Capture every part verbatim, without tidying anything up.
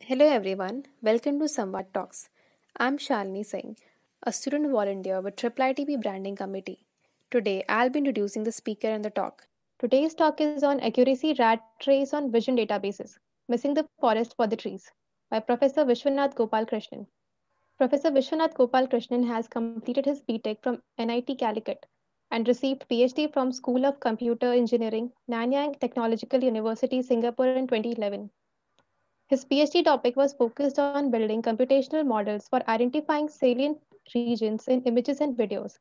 Hello everyone, welcome to Samvad Talks. I'm Shalini Singh, a student volunteer with I I T B Branding Committee. Today I'll be introducing the speaker and the talk. Today's talk is on Accuracy Rat Race on Vision Databases Missing the Forest for the Trees by Professor Vishwanath Gopal Krishnan. Professor Vishwanath Gopal Krishnan has completed his B Tech from N I T Calicut and received PhD from School of Computer Engineering, Nanyang Technological University, Singapore in twenty eleven. His PhD topic was focused on building computational models for identifying salient regions in images and videos.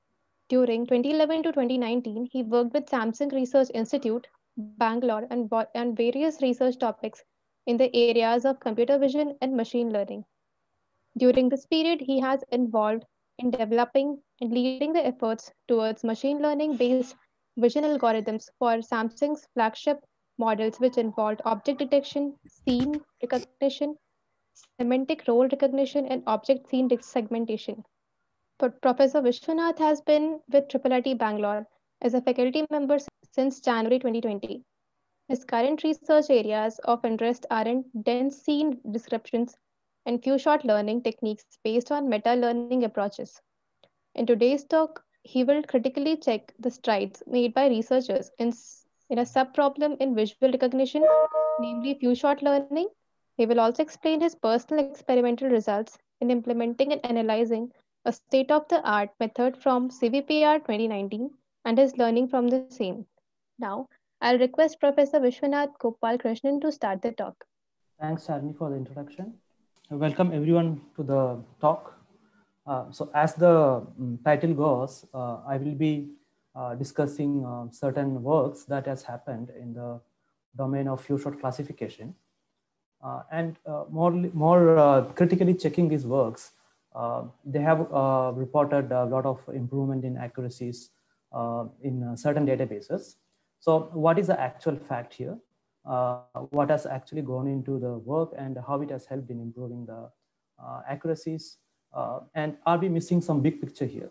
During twenty eleven to twenty nineteen, he worked with Samsung Research Institute, Bangalore, and, bo- and various research topics in the areas of computer vision and machine learning. During this period, he has involved in developing and leading the efforts towards machine learning based vision algorithms for Samsung's flagship models, which involved object detection, scene recognition, semantic role recognition, and object scene segmentation. But Professor Vishwanath has been with I I I T Bangalore as a faculty member since January twenty twenty. His current research areas of interest are in dense scene descriptions and few shot learning techniques based on meta learning approaches. In today's talk, he will critically check the strides made by researchers in, s- in a sub problem in visual recognition, namely few shot learning. He will also explain his personal experimental results in implementing and analyzing a state of the art method from C V P R twenty nineteen and his learning from the same. Now, I'll request Professor Vishwanath Gopal Krishnan to start the talk. Thanks, Sharni, for the introduction. Welcome everyone to the talk. Uh, so as the um, title goes, uh, I will be uh, discussing uh, certain works that has happened in the domain of few-shot classification. Uh, and uh, more, more uh, critically checking these works, uh, they have uh, reported a lot of improvement in accuracies uh, in uh, certain databases. So what is the actual fact here? Uh, what has actually gone into the work and how it has helped in improving the uh, accuracies? Uh, and are we missing some big picture here?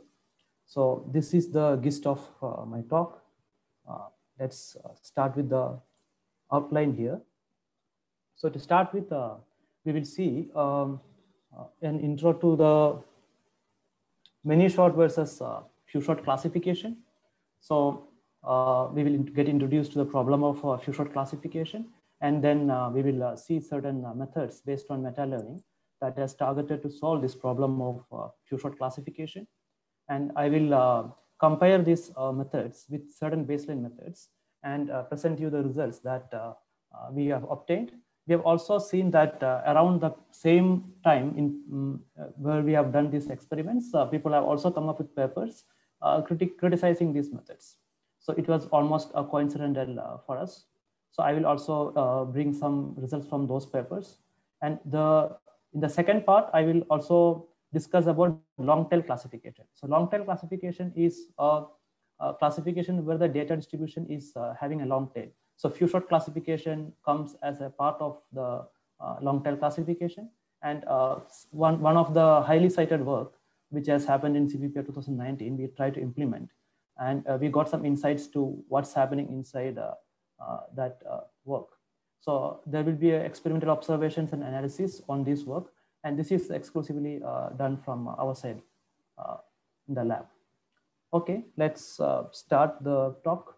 So this is the gist of uh, my talk. Uh, let's uh, start with the outline here. So to start with, uh, we will see um, uh, an intro to the many shot versus uh, few shot classification. So uh, we will get introduced to the problem of uh, few shot classification, and then uh, we will uh, see certain uh, methods based on meta learning that is targeted to solve this problem of uh, few shot classification. And I will uh, compare these uh, methods with certain baseline methods and uh, present you the results that uh, uh, we have obtained. We have also seen that uh, around the same time in um, uh, where we have done these experiments, uh, people have also come up with papers uh, criti criticizing these methods. So it was almost a coincidental uh, for us. So I will also uh, bring some results from those papers. And the in the second part, I will also discuss about long tail classification. So long tail classification is a, a classification where the data distribution is uh, having a long tail. So few shot classification comes as a part of the uh, long tail classification. And uh, one, one of the highly cited work, which has happened in C V P R twenty nineteen, we tried to implement. And uh, we got some insights to what's happening inside uh, uh, that uh, work. So there will be experimental observations and analysis on this work. And this is exclusively uh, done from our side uh, in the lab. Okay, let's uh, start the talk.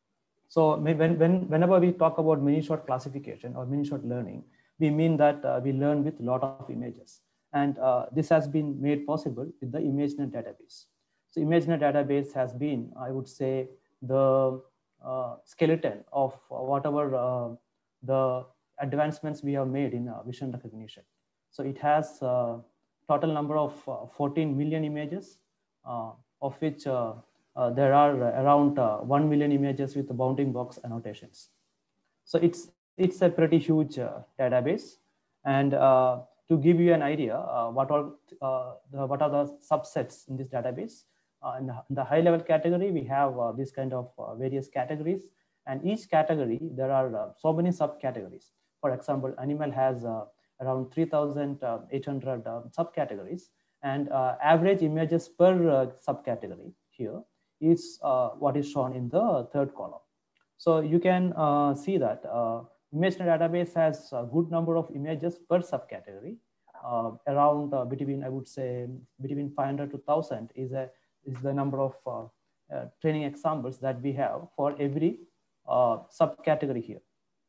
So when, when, whenever we talk about mini shot classification or mini shot learning, we mean that uh, we learn with a lot of images. And uh, this has been made possible with the ImageNet database. So ImageNet database has been, I would say, the uh, skeleton of whatever uh, the advancements we have made in uh, vision recognition. So it has uh, total number of uh, fourteen million images, uh, of which uh, uh, there are around uh, one million images with the bounding box annotations. So it's, it's a pretty huge uh, database. And uh, to give you an idea, uh, what, are, uh, the, what are the subsets in this database? Uh, in, the, in the high level category, we have uh, this kind of uh, various categories. And each category, there are uh, so many subcategories. For example, animal has uh, around three thousand eight hundred uh, subcategories. And uh, average images per uh, subcategory here is uh, what is shown in the third column. So you can uh, see that uh, ImageNet database has a good number of images per subcategory. Uh, around uh, between, I would say, between five hundred to one thousand is, a, is the number of uh, uh, training examples that we have for every uh, subcategory here.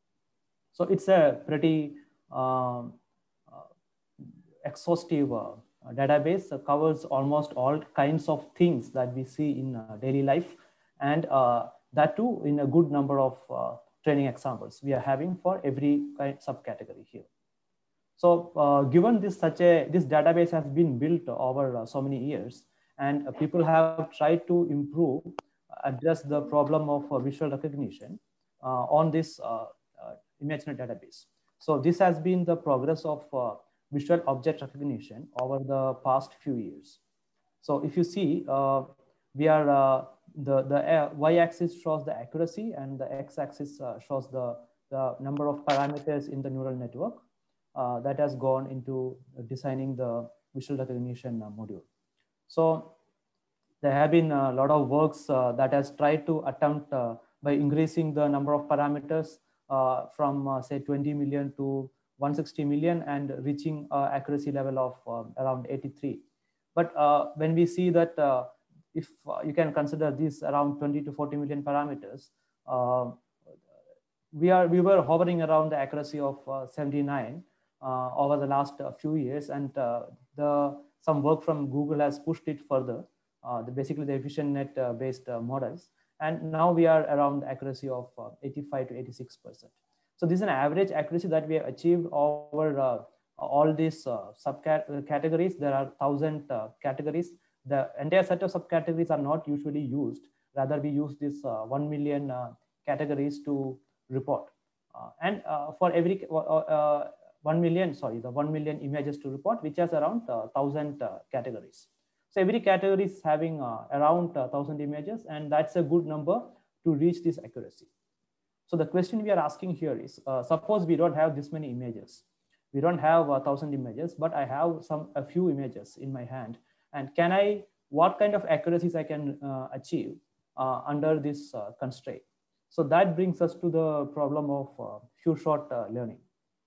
So it's a pretty um, uh, exhaustive uh, database, uh, covers almost all kinds of things that we see in uh, daily life, and uh, that too in a good number of uh, training examples we are having for every kind subcategory here. So uh, given this such a this database has been built over uh, so many years, and uh, people have tried to improve, address the problem of uh, visual recognition uh, on this uh, uh, ImageNet database. So this has been the progress of uh, visual object recognition over the past few years. So if you see, uh, we are uh, the the uh, y-axis shows the accuracy, and the x-axis uh, shows the the number of parameters in the neural network uh, that has gone into designing the visual recognition uh, module. So there have been a lot of works uh, that has tried to attempt uh, by increasing the number of parameters uh, from uh, say twenty million to one hundred sixty million and reaching uh, accuracy level of uh, around eighty-three. But uh, when we see that uh, if uh, you can consider these around twenty to forty million parameters, uh, we are we were hovering around the accuracy of uh, seventy-nine uh, over the last uh, few years, and uh, the some work from Google has pushed it further. Uh, the, basically the EfficientNet uh, based uh, models, and now we are around the accuracy of uh, eighty-five to eighty-six percent. So this is an average accuracy that we have achieved over uh, all these uh, subcategories. There are thousand uh, categories. The entire set of subcategories are not usually used. Rather, we use this uh, one million uh, categories to report, uh, and uh, for every uh, uh, one million, sorry, the one million images to report, which has around uh, thousand uh, categories. So every category is having uh, around one thousand images, and that's a good number to reach this accuracy. So the question we are asking here is, uh, suppose we don't have this many images. We don't have a thousand images, but I have some a few images in my hand. And can I, what kind of accuracies I can uh, achieve uh, under this uh, constraint? So that brings us to the problem of uh, few shot uh, learning.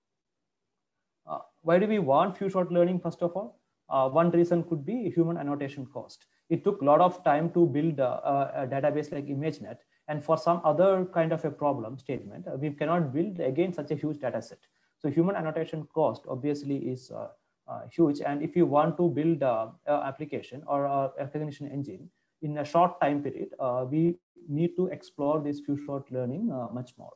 Uh, why do we want few shot learning, first of all? Uh, one reason could be human annotation cost. It took a lot of time to build a, a database like ImageNet, and for some other kind of a problem statement, uh, we cannot build again such a huge data set. So human annotation cost obviously is uh, uh, huge, and if you want to build an application or a recognition engine in a short time period, uh, we need to explore this few shot learning uh, much more.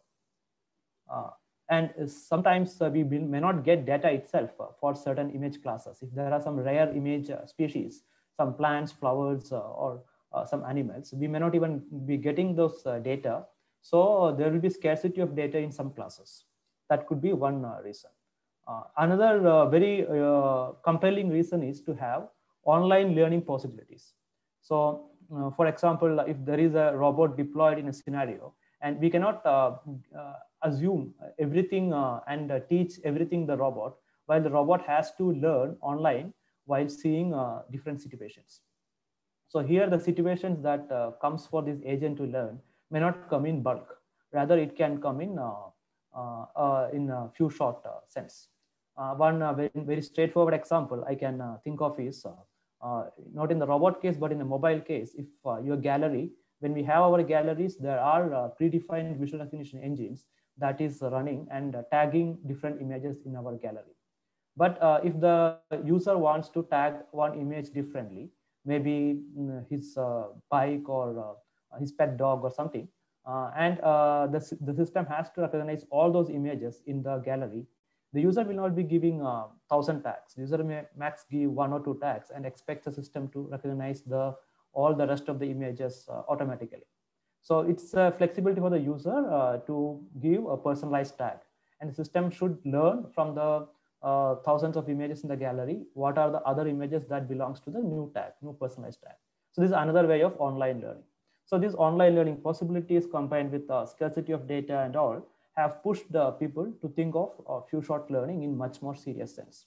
Uh, And sometimes uh, we may not get data itself uh, for certain image classes. If there are some rare image uh, species, some plants, flowers, uh, or uh, some animals, we may not even be getting those uh, data. So uh, there will be scarcity of data in some classes. That could be one uh, reason. Uh, another uh, very uh, compelling reason is to have online learning possibilities. So uh, for example, if there is a robot deployed in a scenario, and we cannot uh, uh, assume everything uh, and uh, teach everything the robot, while the robot has to learn online while seeing uh, different situations. So here the situations that uh, comes for this agent to learn may not come in bulk. Rather, it can come in uh, uh, uh, in a few short uh, sense. Uh, one uh, very, very straightforward example I can uh, think of is uh, uh, not in the robot case, but in the mobile case. If uh, your gallery, when we have our galleries, there are uh, predefined visual recognition engines that is running and uh, tagging different images in our gallery. But uh, if the user wants to tag one image differently, maybe his uh, bike or uh, his pet dog or something, uh, and uh, the, the system has to recognize all those images in the gallery, the user will not be giving uh, one thousand tags. The user may max give one or two tags and expect the system to recognize the all the rest of the images uh, automatically. So it's uh, flexibility for the user uh, to give a personalized tag, and the system should learn from the uh, thousands of images in the gallery what are the other images that belongs to the new tag, new personalized tag. So this is another way of online learning. So these online learning possibilities combined with uh, scarcity of data and all have pushed the people to think of uh, few shot learning in much more serious sense.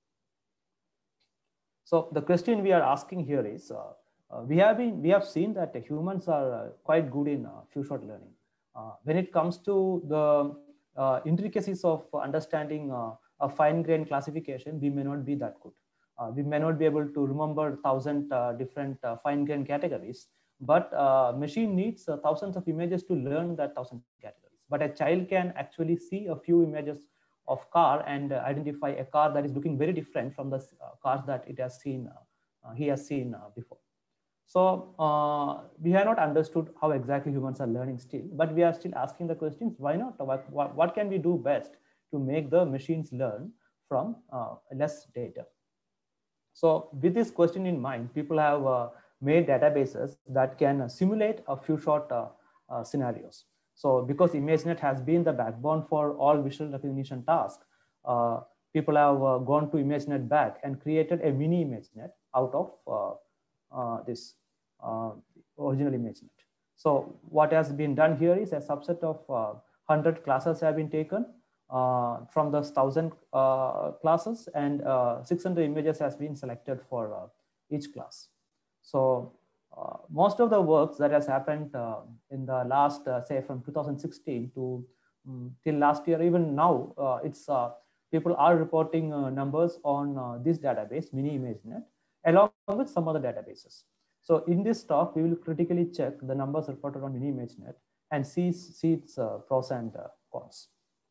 So the question we are asking here is, uh, uh, we have been we have seen that humans are uh, quite good in uh, few shot learning. Uh, when it comes to the uh, intricacies of understanding uh, a fine-grained classification, we may not be that good. Uh, we may not be able to remember thousand uh, different uh, fine-grained categories, but uh, machine needs uh, thousands of images to learn that thousand categories. But a child can actually see a few images of car and uh, identify a car that is looking very different from the uh, cars that it has seen, uh, he has seen uh, before. So uh, we have not understood how exactly humans are learning still, but we are still asking the questions, why not? What, what, what can we do best to make the machines learn from uh, less data? So with this question in mind, people have uh, made databases that can uh, simulate a few short uh, uh, scenarios. So because ImageNet has been the backbone for all visual recognition tasks, uh, people have uh, gone to ImageNet back and created a mini ImageNet out of uh, uh, this uh, original ImageNet. So what has been done here is a subset of uh, one hundred classes have been taken uh, from the one thousand uh, classes, and uh, six hundred images has been selected for uh, each class. So uh, most of the works that has happened uh, in the last, uh, say from two thousand sixteen to um, till last year, even now, uh, it's uh, people are reporting uh, numbers on uh, this database, Mini ImageNet, along with some other databases. So in this talk, we will critically check the numbers reported on Mini ImageNet and see, see its uh, pros and uh, cons.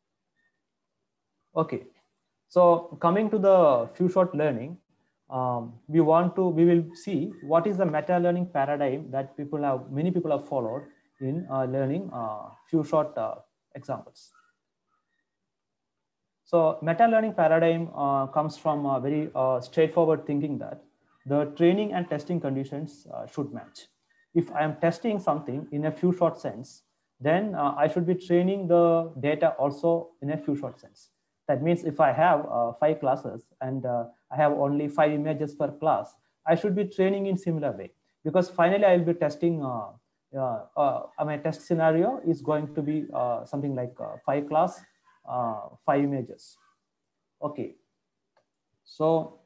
Okay, so coming to the few shot learning, um, we want to, we will see what is the meta learning paradigm that people have, many people have followed in uh, learning uh, few shot uh, examples. So meta learning paradigm uh, comes from a very uh, straightforward thinking that the training and testing conditions uh, should match. If I am testing something in a few shot sense, then uh, I should be training the data also in a few shot sense. That means if I have uh, five classes and uh, I have only five images per class, I should be training in similar way, because finally I will be testing, uh, uh, uh, my test scenario is going to be uh, something like uh, five class, uh, five images. Okay, so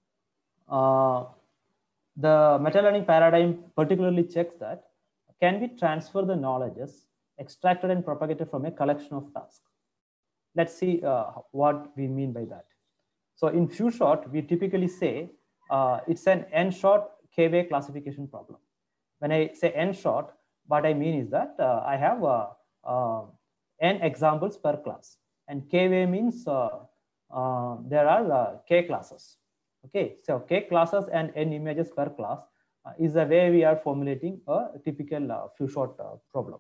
uh, the meta learning paradigm particularly checks that can we transfer the knowledges extracted and propagated from a collection of tasks. Let's see uh, what we mean by that. So in few shot, we typically say uh, it's an n shot k-way classification problem. When I say n shot, what I mean is that uh, I have uh, uh, n examples per class, and k-way means uh, uh, there are uh, k classes. Okay, so k classes and n images per class uh, is the way we are formulating a typical uh, few shot uh, problem.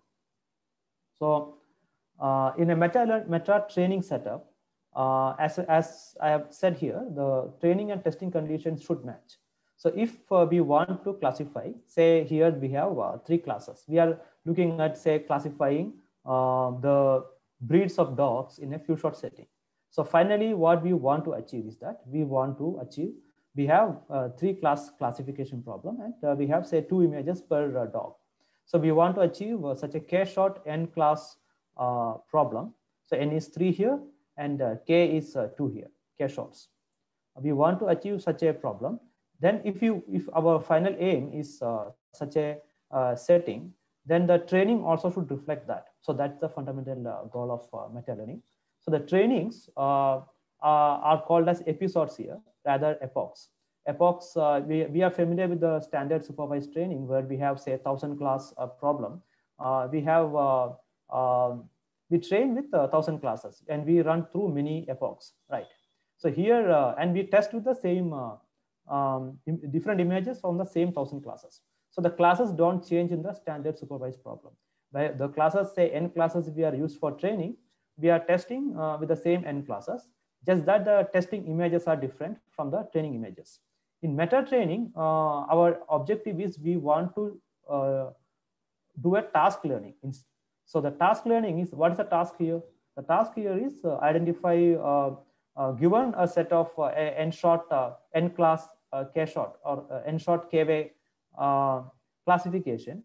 So uh, in a meta, meta training setup, uh, as, as I have said here, the training and testing conditions should match. So if uh, we want to classify, say here we have uh, three classes. We are looking at, say, classifying uh, the breeds of dogs in a few shot setting. So finally, what we want to achieve is that we want to achieve, we have uh, three class classification problem, and uh, we have, say, two images per uh, dog. So we want to achieve uh, such a k-shot n class uh, problem. So n is three here, and uh, k is uh, two here, k-shots. We want to achieve such a problem. Then if you, if our final aim is uh, such a uh, setting, then the training also should reflect that. So that's the fundamental uh, goal of uh, meta learning. So the trainings uh, are, are called as episodes here, rather epochs. Epochs, uh, we, we are familiar with the standard supervised training where we have, say, thousand class uh, problem. Uh, we have, uh, uh, we train with uh, thousand classes and we run through many epochs, right? So here, uh, and we test with the same uh, um, different images from the same thousand classes. So the classes don't change in the standard supervised problem. By the classes, say n classes we are used for training, we are testing uh, with the same n classes, just that the testing images are different from the training images. In meta training, uh, our objective is we want to uh, do a task learning. So the task learning is, what is the task here? The task here is uh, identify, uh, uh, given a set of uh, n short, uh, n class uh, k short or uh, n short k-way uh, classification.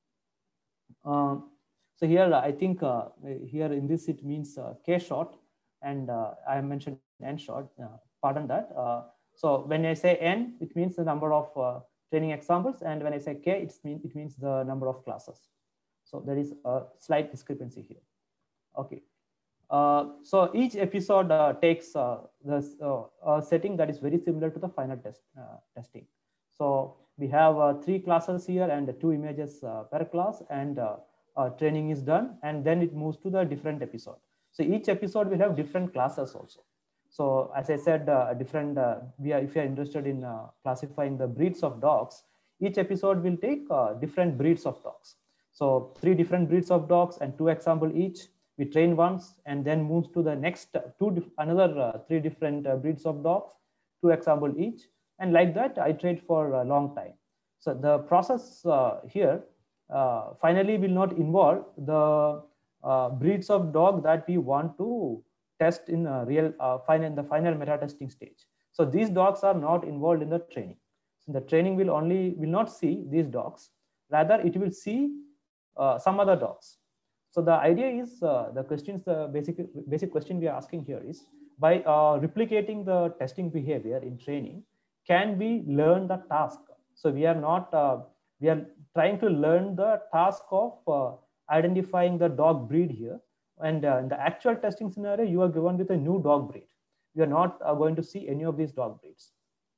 Uh, so here, I think uh, here in this, it means uh, k short, and uh, I mentioned n short, uh, pardon that. Uh, so when I say n, it means the number of uh, training examples, and when I say k, it means, it means the number of classes. So there is a slight discrepancy here. Okay. Uh, so each episode uh, takes uh, this uh, a setting that is very similar to the final test uh, testing. So we have uh, three classes here and two images uh, per class, and uh, uh, training is done, and then it moves to the different episode. So each episode will have different classes also. So as I said, uh, different uh, we are, if you are interested in uh, classifying the breeds of dogs, each episode will take uh, different breeds of dogs. So three different breeds of dogs and two example each. We train once and then moves to the next two another uh, three different uh, breeds of dogs, two example each, and like that I trade for a long time. So the process uh, here uh, finally will not involve the uh, breeds of dog that we want to test in a real uh, final in the final meta testing stage. So these dogs are not involved in the training. So the training will only will not see these dogs, rather it will see uh, some other dogs. So the idea is uh, the questions the basic basic question we are asking here is, by uh, replicating the testing behavior in training, can we learn the task? So we are not uh, we are trying to learn the task of uh, identifying the dog breed here, and uh, in the actual testing scenario you are given with a new dog breed. You are not uh, going to see any of these dog breeds.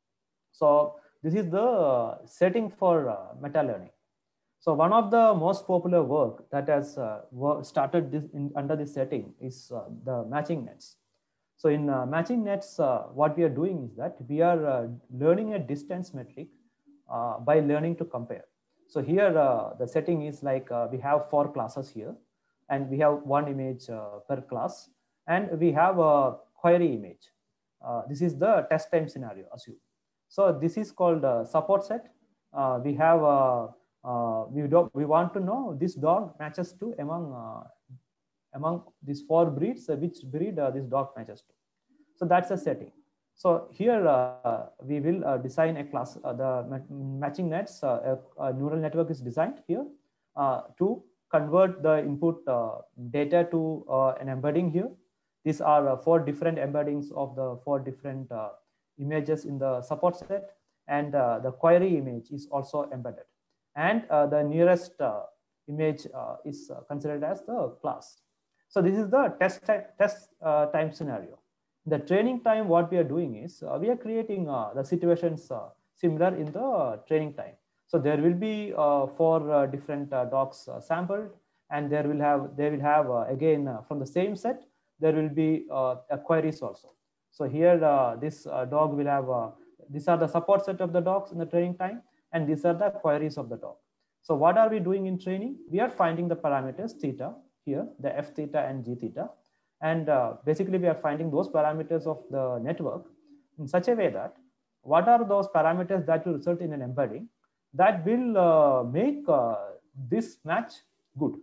So this is the uh, setting for uh, meta learning. So one of the most popular work that has uh, started this in, under this setting is uh, the matching nets. So in uh, matching nets, uh, what we are doing is that we are uh, learning a distance metric uh, by learning to compare. So here uh, the setting is like uh, we have four classes here, and we have one image uh, per class, and we have a query image. Uh, this is the test time scenario, assume. So this is called a support set. Uh, we have a uh, we do we want to know this dog matches to among uh, among these four breeds, uh, which breed uh, this dog matches to. So that's a setting. So here uh, we will uh, design a class. Uh, the matching nets, uh, a, a neural network is designed here uh, to convert the input uh, data to uh, an embedding here. These are uh, four different embeddings of the four different uh, images in the support set, and uh, the query image is also embedded, and uh, the nearest uh, image uh, is uh, considered as the class. So this is the test, test uh, time scenario. The training time, what we are doing is uh, we are creating uh, the situations uh, similar in the uh, training time. So there will be uh, four uh, different uh, dogs uh, sampled, and there will have they will have uh, again uh, from the same set there will be uh, queries also. So here uh, this uh, dog will have uh, these are the support set of the dogs in the training time, and these are the queries of the dog. So what are we doing in training? We are finding the parameters theta here, the f theta and g theta. And uh, basically we are finding those parameters of the network in such a way that what are those parameters that will result in an embedding that will uh, make uh, this match good.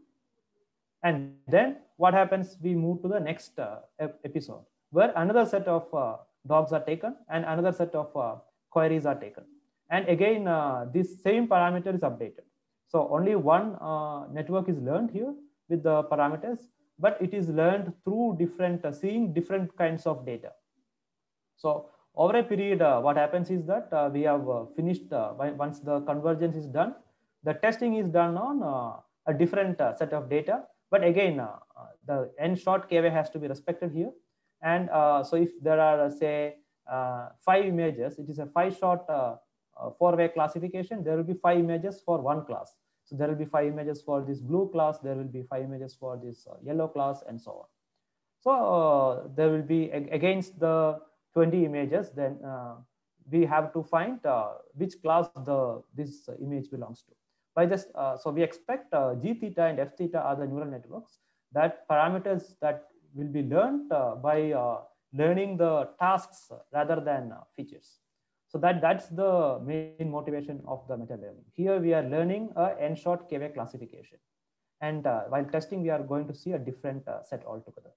And then what happens, we move to the next uh, episode where another set of uh, dogs are taken and another set of uh, queries are taken. And again, uh, this same parameter is updated. So only one uh, network is learned here with the parameters, but it is learned through different, uh, seeing different kinds of data. So over a period, uh, what happens is that uh, we have uh, finished, uh, once the convergence is done, the testing is done on uh, a different uh, set of data. But again, uh, uh, the n short K V has to be respected here. And uh, so if there are, uh, say, uh, five images, it is a five short uh, uh, four-way classification, there will be five images for one class. So there will be five images for this blue class, there will be five images for this uh, yellow class, and so on. So uh, there will be against the twenty images, then uh, we have to find uh, which class the this image belongs to. By this, uh, so we expect uh, g theta and f theta are the neural networks, that parameters that will be learned uh, by uh, learning the tasks rather than uh, features. So that that's the main motivation of the meta learning. Here we are learning a n short K V classification, and uh, while testing we are going to see a different uh, set altogether.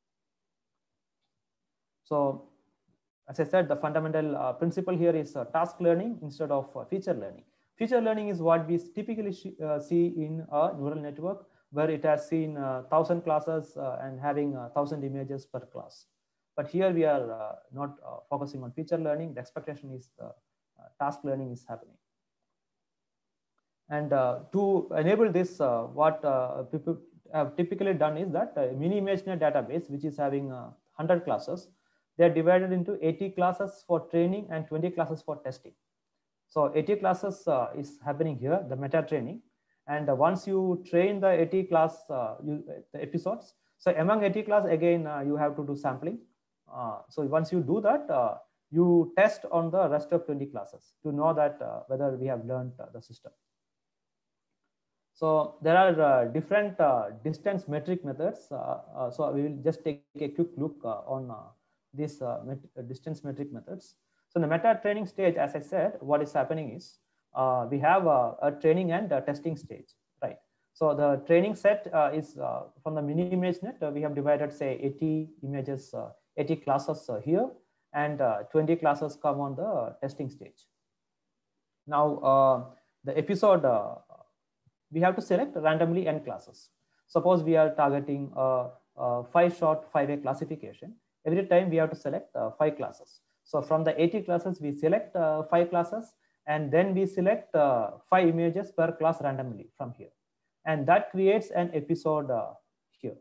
So as I said, the fundamental uh, principle here is uh, task learning instead of uh, feature learning. Feature learning is what we typically uh, see in a neural network, where it has seen uh, thousand classes uh, and having a thousand images per class. But here we are uh, not uh, focusing on feature learning. The expectation is the uh, task learning is happening. And uh, to enable this, uh, what uh, people, have typically done is that uh, mini ImageNet database, which is having uh, one hundred classes, they are divided into eighty classes for training and twenty classes for testing. So eighty classes uh, is happening here, the meta training. And uh, once you train the eighty class uh, you, the episodes, so among eighty class, again, uh, you have to do sampling. Uh, so once you do that, uh, you test on the rest of twenty classes to know that uh, whether we have learned uh, the system. So there are uh, different uh, distance metric methods. Uh, uh, so we will just take a quick look uh, on uh, these uh, met distance metric methods. So in the meta training stage, as I said, what is happening is uh, we have a, a training and a testing stage, right? So the training set uh, is uh, from the mini ImageNet. Uh, we have divided, say, eighty images, uh, eighty classes uh, here, and uh, twenty classes come on the testing stage. Now uh, the episode, uh, we have to select randomly n classes. Suppose we are targeting a, a five shot five A classification. Every time we have to select uh, five classes. So from the eighty classes, we select uh, five classes, and then we select uh, five images per class randomly from here. And that creates an episode uh, here.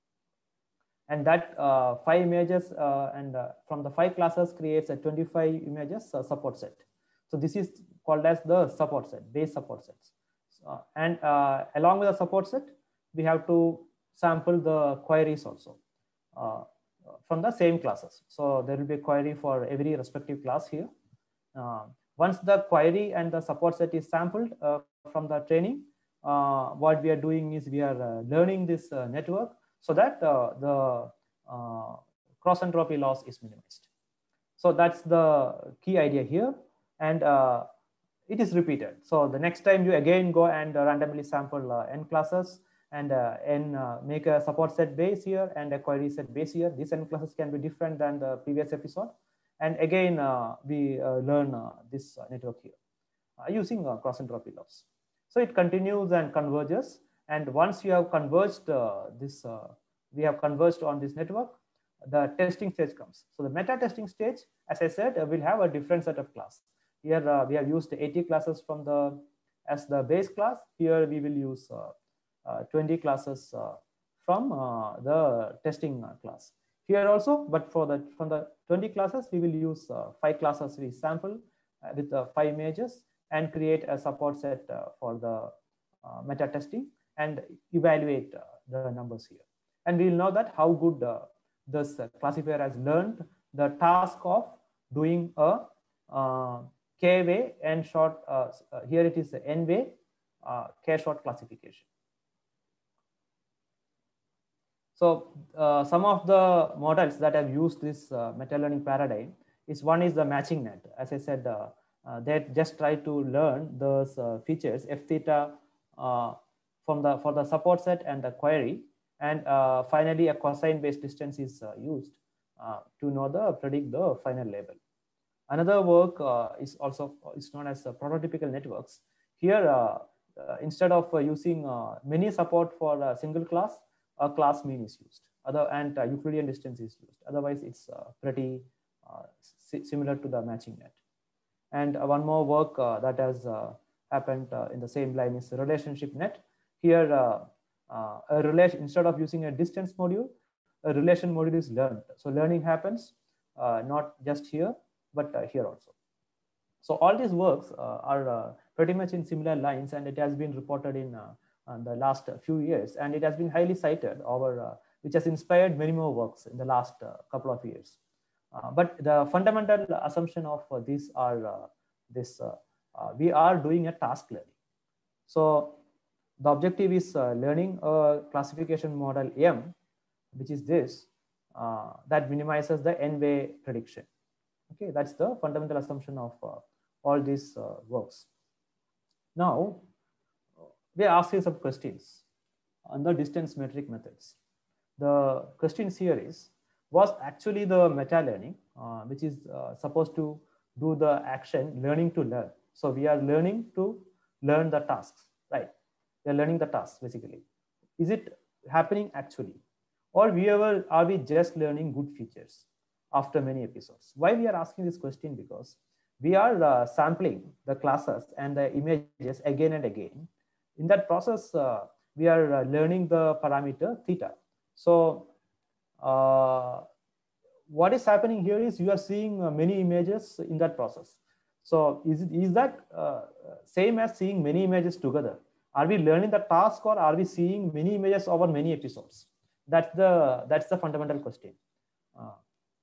And that uh, five images uh, and uh, from the five classes creates a twenty-five images uh, support set. So this is called as the support set, base support sets. Uh, and uh, along with the support set, we have to sample the queries also uh, from the same classes. So there will be a query for every respective class here. Uh, once the query and the support set is sampled uh, from the training, uh, what we are doing is we are uh, learning this uh, network so that uh, the uh, cross entropy loss is minimized. So that's the key idea here. And uh, it is repeated. So the next time you again go and uh, randomly sample uh, n classes and uh, n uh, make a support set base here and a query set base here. These n classes can be different than the previous episode. And again, uh, we uh, learn uh, this uh, network here uh, using uh, cross entropy loss. So it continues and converges. And once you have converged uh, this, uh, we have converged on this network, the testing stage comes. So the meta testing stage, as I said, uh, will have a different set of class. Here uh, we have used eighty classes from the as the base class. Here we will use uh, uh, twenty classes uh, from uh, the testing uh, class. Here also, but for the from the twenty classes, we will use uh, five classes we sample uh, with uh, five images and create a support set uh, for the uh, meta testing and evaluate uh, the numbers here. And we will know that how good uh, this uh, classifier has learned the task of doing a uh, K-way n short, uh, uh, here it is n-way uh, K-short classification. So uh, some of the models that have used this uh, meta-learning paradigm is one is the matching net. As I said, uh, uh, they just try to learn those uh, features f theta uh, from the for the support set and the query, and uh, finally a cosine-based distance is uh, used uh, to know the predict the final label. Another work uh, is also is known as uh, prototypical networks. Here, uh, uh, instead of uh, using uh, many support for a single class, a class mean is used. Other and uh, Euclidean distance is used. Otherwise, it's uh, pretty uh, similar to the matching net. And uh, one more work uh, that has uh, happened uh, in the same line is relationship net. Here, uh, uh, a relation instead of using a distance module, a relation module is learned. So learning happens uh, not just here, but uh, here also. So all these works uh, are uh, pretty much in similar lines, and it has been reported in uh, uh, the last few years, and it has been highly cited over, uh, which has inspired many more works in the last uh, couple of years. Uh, but the fundamental assumption of uh, these are uh, this, uh, uh, we are doing a task learning. So the objective is uh, learning a classification model M, which is this, uh, that minimizes the n-way prediction. Okay, that's the fundamental assumption of uh, all these uh, works. Now, we are asking some questions on the distance metric methods. The questions here is, was actually the meta learning, uh, which is uh, supposed to do the action learning to learn. So we are learning to learn the tasks, right? We are learning the tasks basically. Is it happening actually? Or we ever, are we just learning good features after many episodes? Why we are asking this question? Because we are uh, sampling the classes and the images again and again. In that process, uh, we are uh, learning the parameter theta. So uh, what is happening here is you are seeing uh, many images in that process. So is, it, is that uh, same as seeing many images together? Are we learning the task, or are we seeing many images over many episodes? That's the, that's the fundamental question. Uh,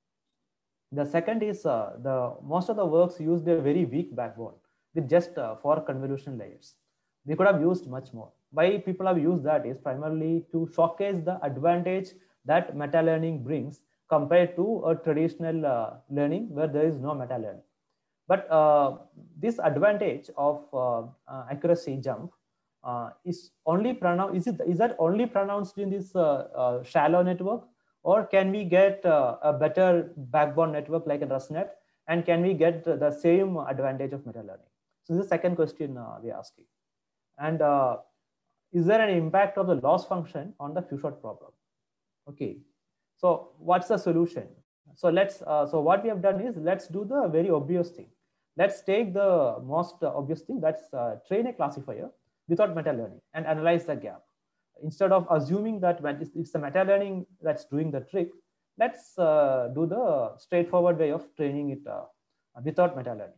the second is uh, the most of the works used a very weak backbone with just uh, four convolution layers. We could have used much more. Why people have used that is primarily to showcase the advantage that meta learning brings compared to a traditional uh, learning where there is no meta learning. But uh, this advantage of uh, uh, accuracy jump uh, is only pronounced. Is it is that only pronounced in this uh, uh, shallow network, or can we get uh, a better backbone network like a ResNet, and can we get the same advantage of meta learning? So this is the second question uh, we are asking. And uh, is there an impact of the loss function on the few-shot problem? Okay, so what's the solution? So let's uh, so what we have done is, let's do the very obvious thing. Let's take the most obvious thing, that's uh, train a classifier without meta learning and analyze the gap. Instead of assuming that it's the meta learning that's doing the trick, let's uh, do the straightforward way of training it uh, without meta learning.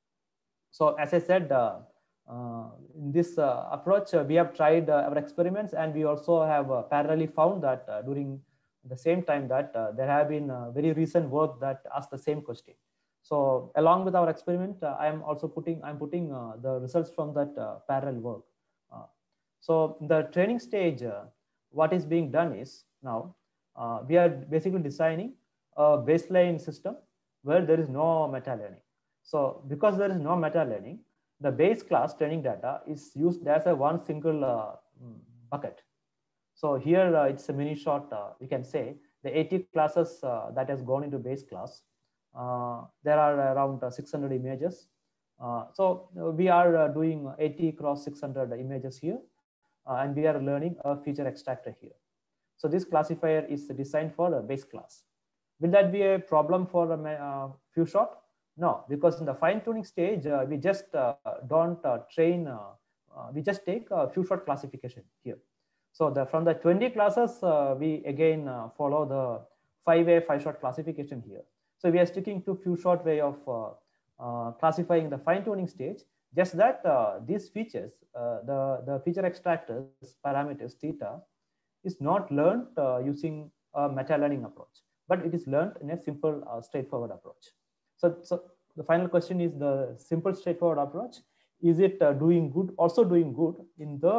So as I said, uh, uh, in this uh, approach, uh, we have tried uh, our experiments, and we also have uh, parallelly found that uh, during the same time that uh, there have been uh, very recent work that asked the same question. So along with our experiment, uh, I am also putting, I'm putting uh, the results from that uh, parallel work. Uh, so in the training stage, uh, what is being done is, now uh, we are basically designing a baseline system where there is no meta learning. So because there is no meta learning, the base class training data is used as a one single uh, bucket. So here uh, it's a mini shot, uh, we can say the eighty classes uh, that has gone into base class. Uh, there are around uh, six hundred images. Uh, so uh, we are uh, doing eighty cross six hundred images here, uh, and we are learning a feature extractor here. So this classifier is designed for a base class. Will that be a problem for a uh, few shot? No, because in the fine tuning stage, uh, we just uh, don't uh, train, uh, uh, we just take a few shot classification here. So the, from the twenty classes, uh, we again uh, follow the five way five shot classification here. So we are sticking to few shot way of uh, uh, classifying the fine tuning stage, just that uh, these features, uh, the, the feature extractors parameters theta is not learned uh, using a meta learning approach, but it is learned in a simple uh, straightforward approach. So, so the final question is, the simple straightforward approach, is it uh, doing good, also doing good in the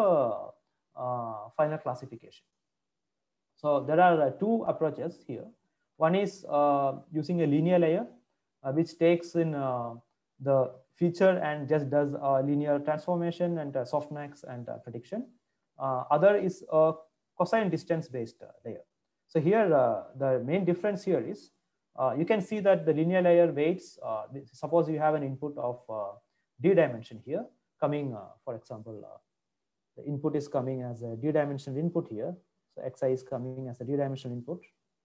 uh, final classification? So there are uh, two approaches here. One is uh, using a linear layer, uh, which takes in uh, the feature and just does a linear transformation and uh, softmax and uh, prediction. Uh, other is a cosine distance based uh, layer. So here, uh, the main difference here is, Uh, you can see that the linear layer weights, uh, suppose you have an input of uh, d dimension here coming, uh, for example, uh, the input is coming as a d dimensional input here. So xi is coming as a d dimensional input.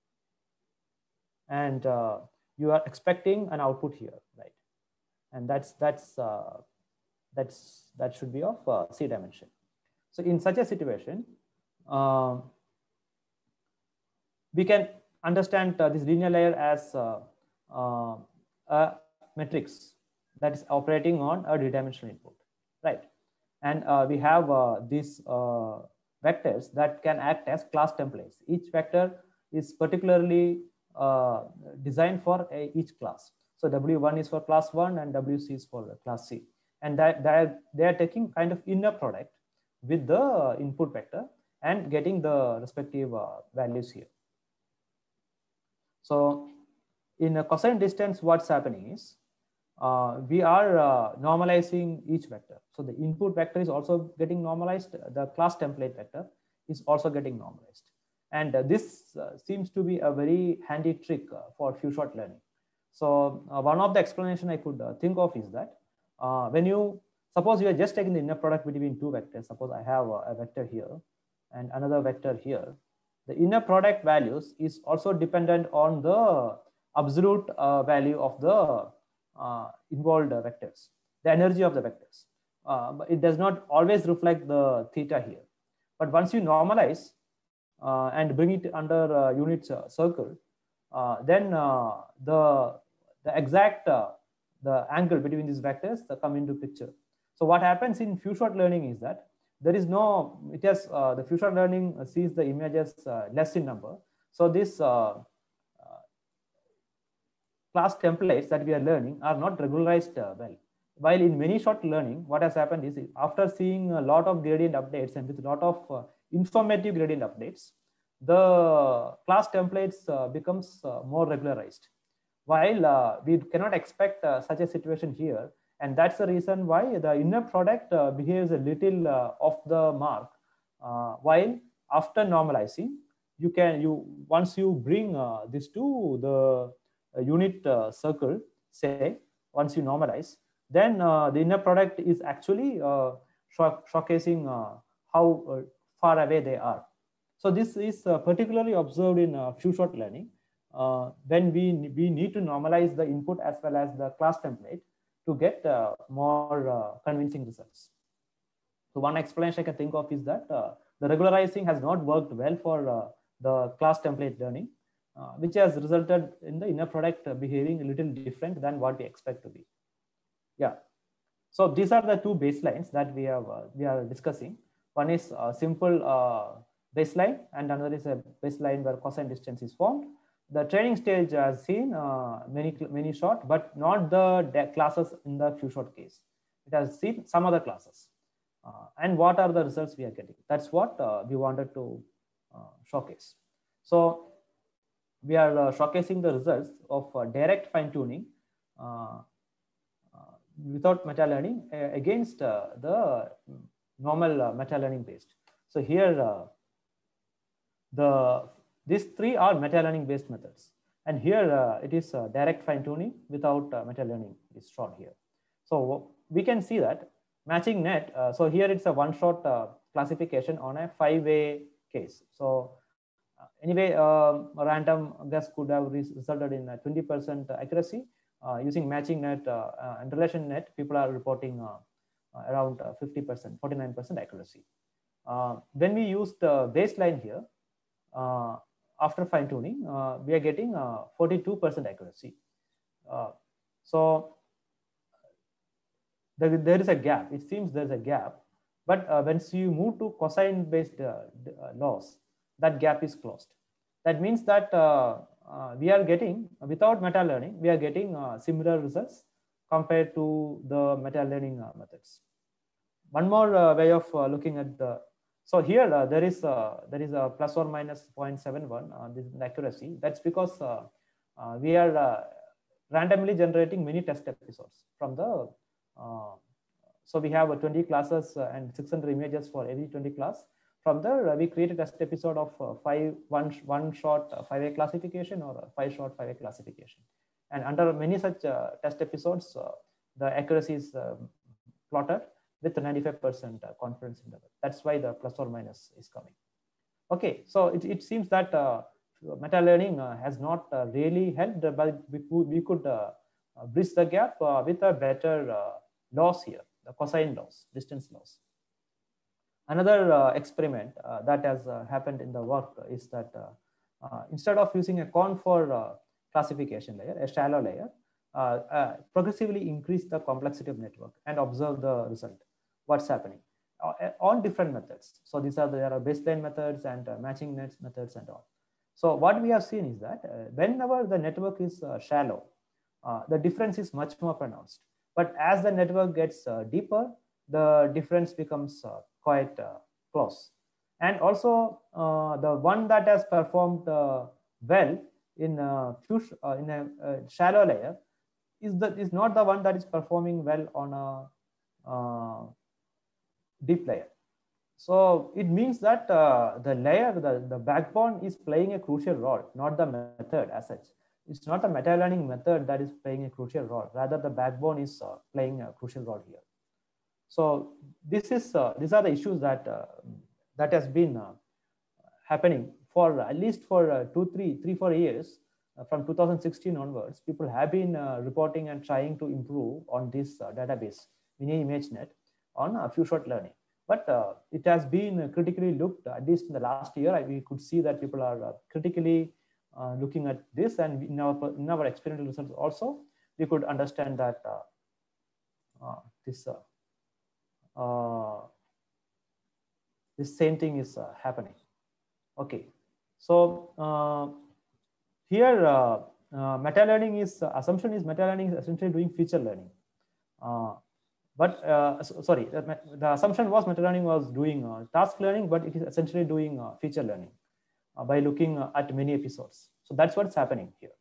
And uh, you are expecting an output here, right? And that's, that's, uh, that's, that should be of uh, c dimension. So in such a situation, uh, we can understand uh, this linear layer as uh, uh, a matrix that is operating on a d-dimensional input, right? And uh, we have uh, these uh, vectors that can act as class templates. Each vector is particularly uh, designed for a, each class. So W one is for class one and W C is for class C. And that, that they are taking kind of inner product with the input vector and getting the respective uh, values here. So in a cosine distance, what's happening is uh, we are uh, normalizing each vector. So the input vector is also getting normalized. The class template vector is also getting normalized. And uh, this uh, seems to be a very handy trick uh, for few shot learning. So uh, one of the explanation I could uh, think of is that uh, when you, suppose you are just taking the inner product between two vectors, suppose I have a, a vector here and another vector here. The inner product values is also dependent on the absolute uh, value of the uh, involved uh, vectors, the energy of the vectors. Uh, but it does not always reflect the theta here. But once you normalize uh, and bring it under uh, unit uh, circle, uh, then uh, the the exact uh, the angle between these vectors uh, come into picture. So what happens in few shot learning is that there is no, it has uh, the few shot learning sees the images uh, less in number. So this uh, uh, class templates that we are learning are not regularized uh, well. While in many shot learning, what has happened is after seeing a lot of gradient updates and with a lot of uh, informative gradient updates, the class templates uh, becomes uh, more regularized. While uh, we cannot expect uh, such a situation here, and that's the reason why the inner product uh, behaves a little uh, off the mark. Uh, while after normalizing, you can you once you bring uh, this to the uh, unit uh, circle, say once you normalize, then uh, the inner product is actually uh, showcasing uh, how uh, far away they are. So this is uh, particularly observed in uh, few shot learning uh, when we we need to normalize the input as well as the class template to get uh, more uh, convincing results. So one explanation I can think of is that uh, the regularizing has not worked well for uh, the class template learning, uh, which has resulted in the inner product behaving a little different than what we expect to be. Yeah. So these are the two baselines that we have uh, we are discussing. One is a simple uh, baseline, and another is a baseline where cosine distance is formed. The training stage has seen uh, many many shot, but not the classes in the few shot case. It has seen some other classes. Uh, and what are the results we are getting? That's what uh, we wanted to uh, showcase. So we are uh, showcasing the results of uh, direct fine tuning uh, uh, without meta learning uh, against uh, the normal uh, meta learning based. So here uh, the these three are meta learning based methods, and here uh, it is uh, direct fine tuning without uh, meta learning is shown here. So we can see that matching net. Uh, so here it's a one shot uh, classification on a five way case. So uh, anyway, um, a random guess could have resulted in twenty percent accuracy. Uh, using matching net uh, uh, and relation net, people are reporting uh, uh, around fifty percent, forty-nine percent accuracy. Uh, when we use the baseline here, uh, after fine tuning, uh, we are getting forty-two percent accuracy. Uh, so there, there is a gap. It seems there is a gap, but uh, once you move to cosine based uh, uh, laws, that gap is closed. That means that uh, uh, we are getting, without meta learning, we are getting uh, similar results compared to the meta learning uh, methods. One more uh, way of uh, looking at the, so here uh, there is uh, there is a plus or minus zero point seven one uh, this is the accuracy. That's because uh, uh, we are uh, randomly generating many test episodes from the uh, so we have uh, twenty classes uh, and six hundred images for every twenty class. From there, uh, we create a test episode of uh, five one one shot uh, five way classification or five shot five way classification. And under many such uh, test episodes, uh, the accuracy is uh, plotted with ninety-five percent uh, confidence interval. That's why the plus or minus is coming. Okay, so it, it seems that uh, meta learning uh, has not uh, really helped, but we, we could uh, uh, bridge the gap uh, with a better uh, loss here, the cosine loss, distance loss. Another uh, experiment uh, that has uh, happened in the work is that uh, uh, instead of using a confour uh, classification layer, a shallow layer, uh, uh, progressively increase the complexity of network and observe the result. What's happening uh, on different methods. So these are the, there are baseline methods and uh, matching nets methods and all. So what we have seen is that uh, whenever the network is uh, shallow, uh, the difference is much more pronounced. But as the network gets uh, deeper, the difference becomes uh, quite uh, close. And also uh, the one that has performed uh, well in a, uh, in a uh, shallow layer is, the, is not the one that is performing well on a uh, deep layer. So it means that uh, the layer, the, the backbone is playing a crucial role, not the method as such. It's not the meta learning method that is playing a crucial role. Rather, the backbone is uh, playing a crucial role here. So this is uh, these are the issues that uh, that has been uh, happening for at least for uh, two, three, three, four years uh, from two thousand sixteen onwards. People have been uh, reporting and trying to improve on this uh, database, Mini ImageNet, on uh, few shot learning. but uh, it has been critically looked, at least in the last year. We could see that people are uh, critically uh, looking at this, and in our, in our experimental results also, we could understand that uh, uh, this uh, uh, this same thing is uh, happening. Okay, so uh, here uh, uh, meta learning is uh, assumption is meta learning is essentially doing feature learning. Uh, but uh, so, sorry, the, the assumption was meta learning was doing uh, task learning, but it is essentially doing uh, feature learning uh, by looking uh, at many episodes. So that's what's happening here.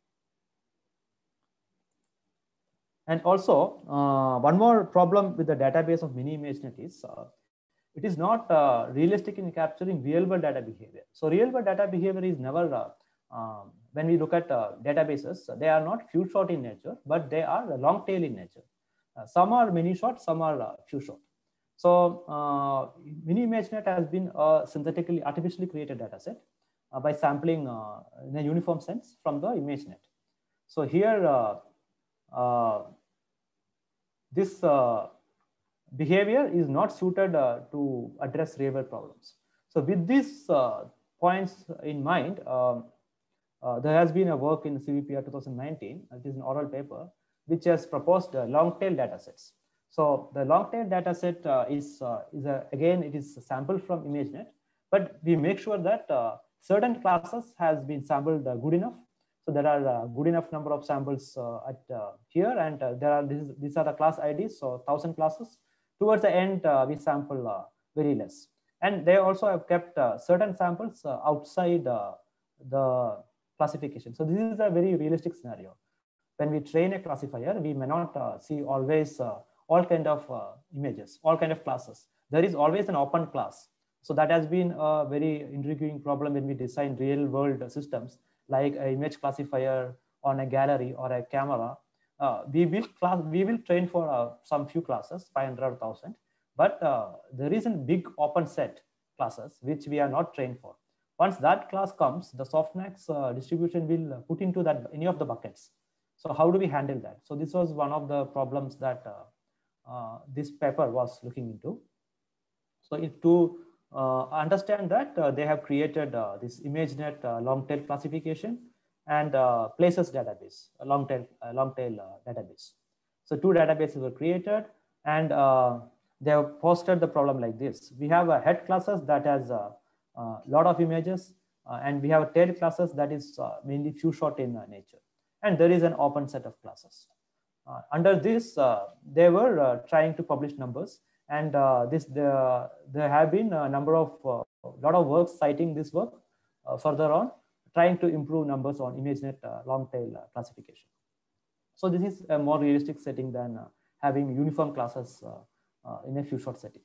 And also, uh, one more problem with the database of mini ImageNet is uh, it is not uh, realistic in capturing real world data behavior. So real world data behavior is never, uh, um, when we look at uh, databases, they are not few shot in nature, but they are long tail in nature. Uh, some are many shot, some are uh, few shot. So uh, mini ImageNet has been a synthetically, artificially created data set uh, by sampling uh, in a uniform sense from the ImageNet. So here, uh, uh, this uh, behavior is not suited uh, to address real world problems. So with these uh, points in mind, um, uh, there has been a work in C V P R twenty nineteen, it is an oral paper, which has proposed uh, long tail data sets. So the long tail data set uh, is, uh, is a, again, it is sampled from ImageNet, but we make sure that uh, certain classes has been sampled uh, good enough. So there are a good enough number of samples uh, at uh, here, and uh, there are this, these are the class I Ds, so one thousand classes. Towards the end, uh, we sample uh, very less, and they also have kept uh, certain samples uh, outside uh, the classification. So this is a very realistic scenario. When we train a classifier, we may not uh, see always uh, all kind of uh, images, all kind of classes. There is always an open class. So that has been a very intriguing problem when we design real world systems, like an image classifier on a gallery or a camera. Uh, we will class, we will train for uh, some few classes, five hundred thousand, but uh, there is a big open set classes which we are not trained for. Once that class comes, the softmax uh, distribution will put into that any of the buckets. So how do we handle that? So this was one of the problems that uh, uh, this paper was looking into. So if to uh, understand that, uh, they have created uh, this ImageNet uh, long tail classification and uh, places database, a long tail, a long tail uh, database. So two databases were created, and uh, they have posted the problem like this. We have a head classes that has a, a lot of images, uh, and we have a tail classes that is uh, mainly few shot in uh, nature. And there is an open set of classes. Uh, under this, uh, they were uh, trying to publish numbers, and uh, this the, there have been a number of uh, lot of works citing this work uh, further on, trying to improve numbers on ImageNet uh, long tail uh, classification. So this is a more realistic setting than uh, having uniform classes uh, uh, in a few shot setting.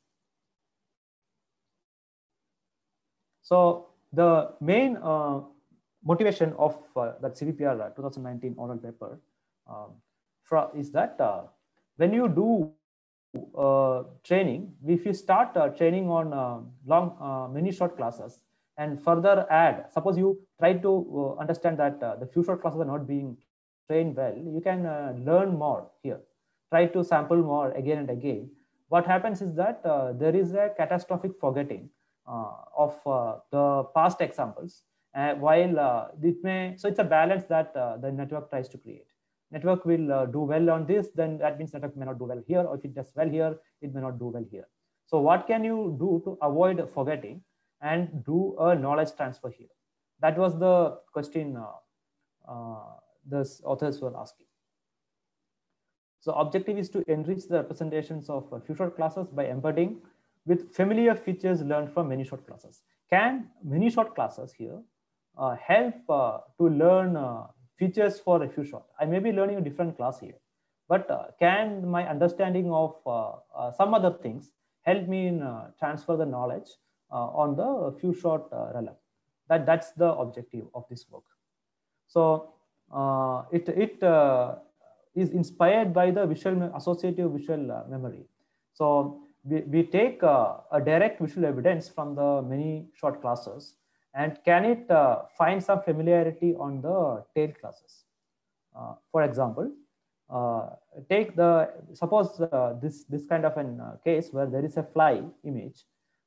So the main uh, motivation of uh, that C V P R uh, twenty nineteen oral paper um, is that uh, when you do uh, training, if you start uh, training on uh, long uh, many short classes and further add, suppose you try to uh, understand that uh, the few short classes are not being trained well, you can uh, learn more here. Try to sample more again and again. What happens is that uh, there is a catastrophic forgetting uh, of uh, the past examples. Uh, while uh, it may, so it's a balance that uh, the network tries to create. Network will uh, do well on this, then that means network may not do well here, or if it does well here, it may not do well here. So what can you do to avoid forgetting and do a knowledge transfer here? That was the question uh, uh, the authors were asking. So objective is to enrich the representations of uh, few short classes by embedding with familiar features learned from many short classes. Can many short classes here uh, help uh, to learn uh, features for a few short? I may be learning a different class here, but uh, can my understanding of uh, uh, some other things help me in uh, transfer the knowledge uh, on the few short uh, realm? That, that's the objective of this work. So uh, it, it uh, is inspired by the visual associative visual uh, memory. So we, we take uh, a direct visual evidence from the many short classes, and can it uh, find some familiarity on the tail classes? Uh, for example, uh, take the, suppose uh, this, this kind of an uh, case where there is a fly image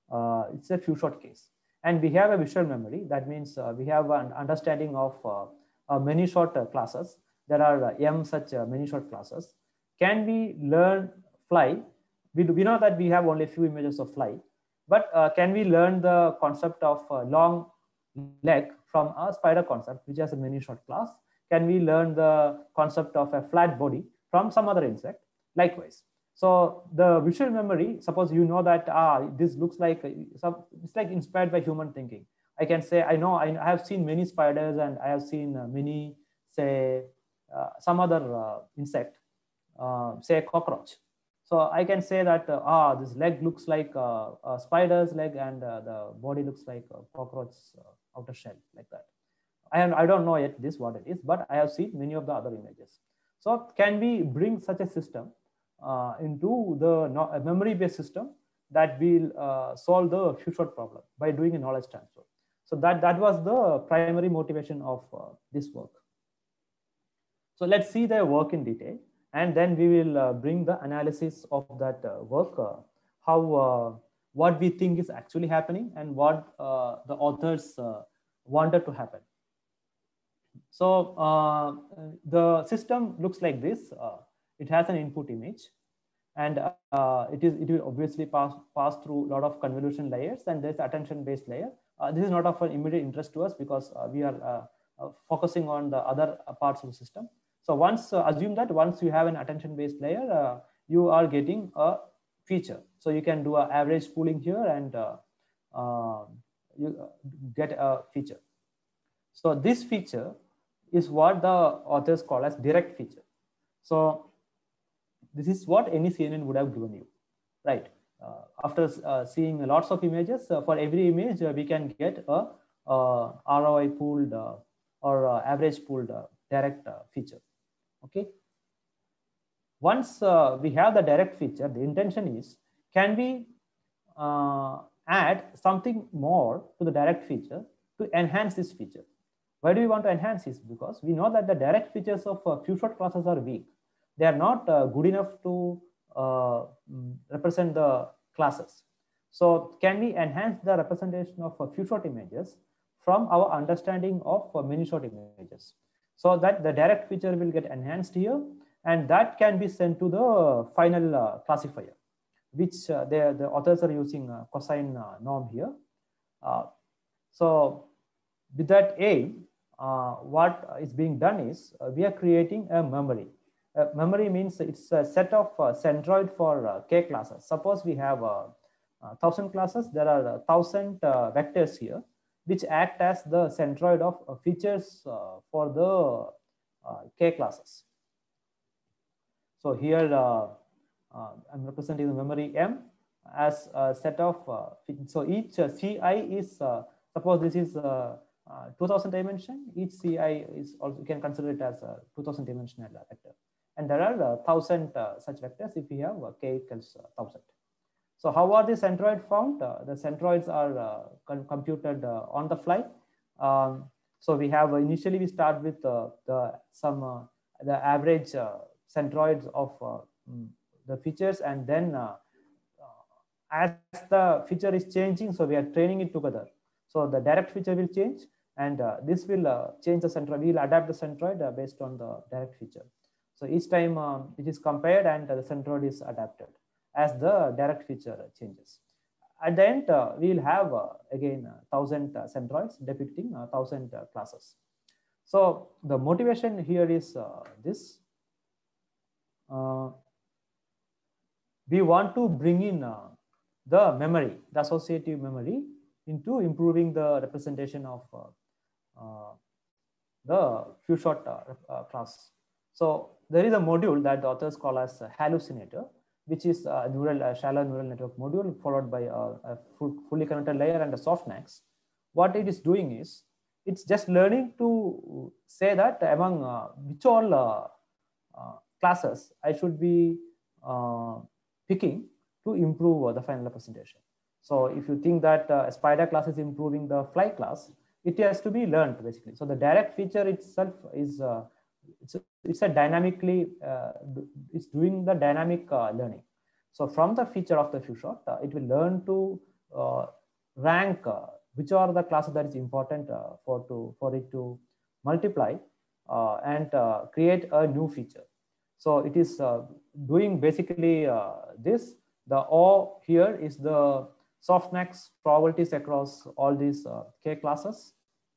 uh, it's a few shot case. And we have a visual memory. That means uh, we have an understanding of uh, uh, many shot uh, classes. There are uh, m such uh, many shot classes. Can we learn fly? We, do, we know that we have only a few images of fly, but uh, can we learn the concept of uh, long leg from a spider concept, which has a many shot class? Can we learn the concept of a flat body from some other insect? Likewise. So the visual memory, suppose you know that ah, this looks like some, it's like inspired by human thinking. I can say, I know I have seen many spiders and I have seen uh, many, say, uh, some other uh, insect, uh, say a cockroach. So I can say that, uh, ah, this leg looks like uh, a spider's leg and uh, the body looks like a cockroach's uh, outer shell, like that. I, am, I don't know yet this what it is, but I have seen many of the other images. So can we bring such a system uh, into the no, memory-based system that will uh, solve the few shot problem by doing a knowledge transfer? So that, that was the primary motivation of uh, this work. So let's see the work in detail, and then we will uh, bring the analysis of that uh, work, uh, how uh, what we think is actually happening and what uh, the authors uh, wanted to happen. So uh, the system looks like this. Uh, it has an input image, and uh, it is it will obviously pass pass through a lot of convolution layers, and there's attention-based layer. Uh, this is not of an immediate interest to us because uh, we are uh, uh, focusing on the other parts of the system. So once uh, assume that once you have an attention-based layer, uh, you are getting a feature. So you can do an average pooling here, and uh, uh, you get a feature. So this feature is what the authors call as direct feature. So this is what any C N N would have given you, right? Uh, after uh, seeing lots of images, uh, for every image, uh, we can get a, a R O I pooled uh, or uh, average pooled uh, direct uh, feature, okay? Once uh, we have the direct feature, the intention is, can we uh, add something more to the direct feature to enhance this feature? Why do we want to enhance this? Because we know that the direct features of uh, few shot classes are weak. They are not uh, good enough to uh, represent the classes. So can we enhance the representation of uh, few shot images from our understanding of uh, many shot images? So that the direct feature will get enhanced here, and that can be sent to the final uh, classifier, which uh, the, the authors are using uh, cosine uh, norm here. Uh, so with that aim, uh, what is being done is uh, we are creating a memory. Uh, memory means it's a set of uh, centroid for uh, k classes. Suppose we have uh, uh, thousand classes. There are a thousand uh, vectors here, which act as the centroid of uh, features uh, for the uh, k classes. So here uh, uh, I'm representing the memory M as a set of, uh, so each uh, C I is, uh, suppose this is uh, uh, two thousand dimension, each C I is also, you can consider it as a two thousand dimensional vector. And there are uh, one thousand uh, such vectors if we have uh, k equals uh, one thousand. So how are the centroids found? Uh, the centroids are uh, computed uh, on the fly. Um, so we have, uh, initially we start with uh, the some, uh, the average uh, centroids of uh, the features, and then uh, as the feature is changing, so we are training it together. So the direct feature will change, and uh, this will uh, change the centroid. We will adapt the centroid uh, based on the direct feature. So each time um, it is compared, and uh, the centroid is adapted as the direct feature changes. At the end, uh, we will have uh, again uh, thousand uh, centroids depicting uh, thousand uh, classes. So the motivation here is uh, this. Uh, we want to bring in uh, the memory, the associative memory, into improving the representation of uh, uh, the few shot uh, uh, class. So there is a module that the authors call as a hallucinator, which is a neural, a shallow neural network module followed by a, a fully connected layer and a softmax. What it is doing is, it's just learning to say that among uh, which all uh, uh, classes I should be uh, picking to improve uh, the final representation. So if you think that uh, a spider class is improving the fly class, it has to be learned basically. So the direct feature itself is uh, it's, a, it's a dynamically uh, it's doing the dynamic uh, learning. So from the feature of the few shot, uh, it will learn to uh, rank uh, which are the classes that is important uh, for to for it to multiply uh, and uh, create a new feature. So it is uh, doing basically uh, this. The O here is the softmax probabilities across all these uh, K classes,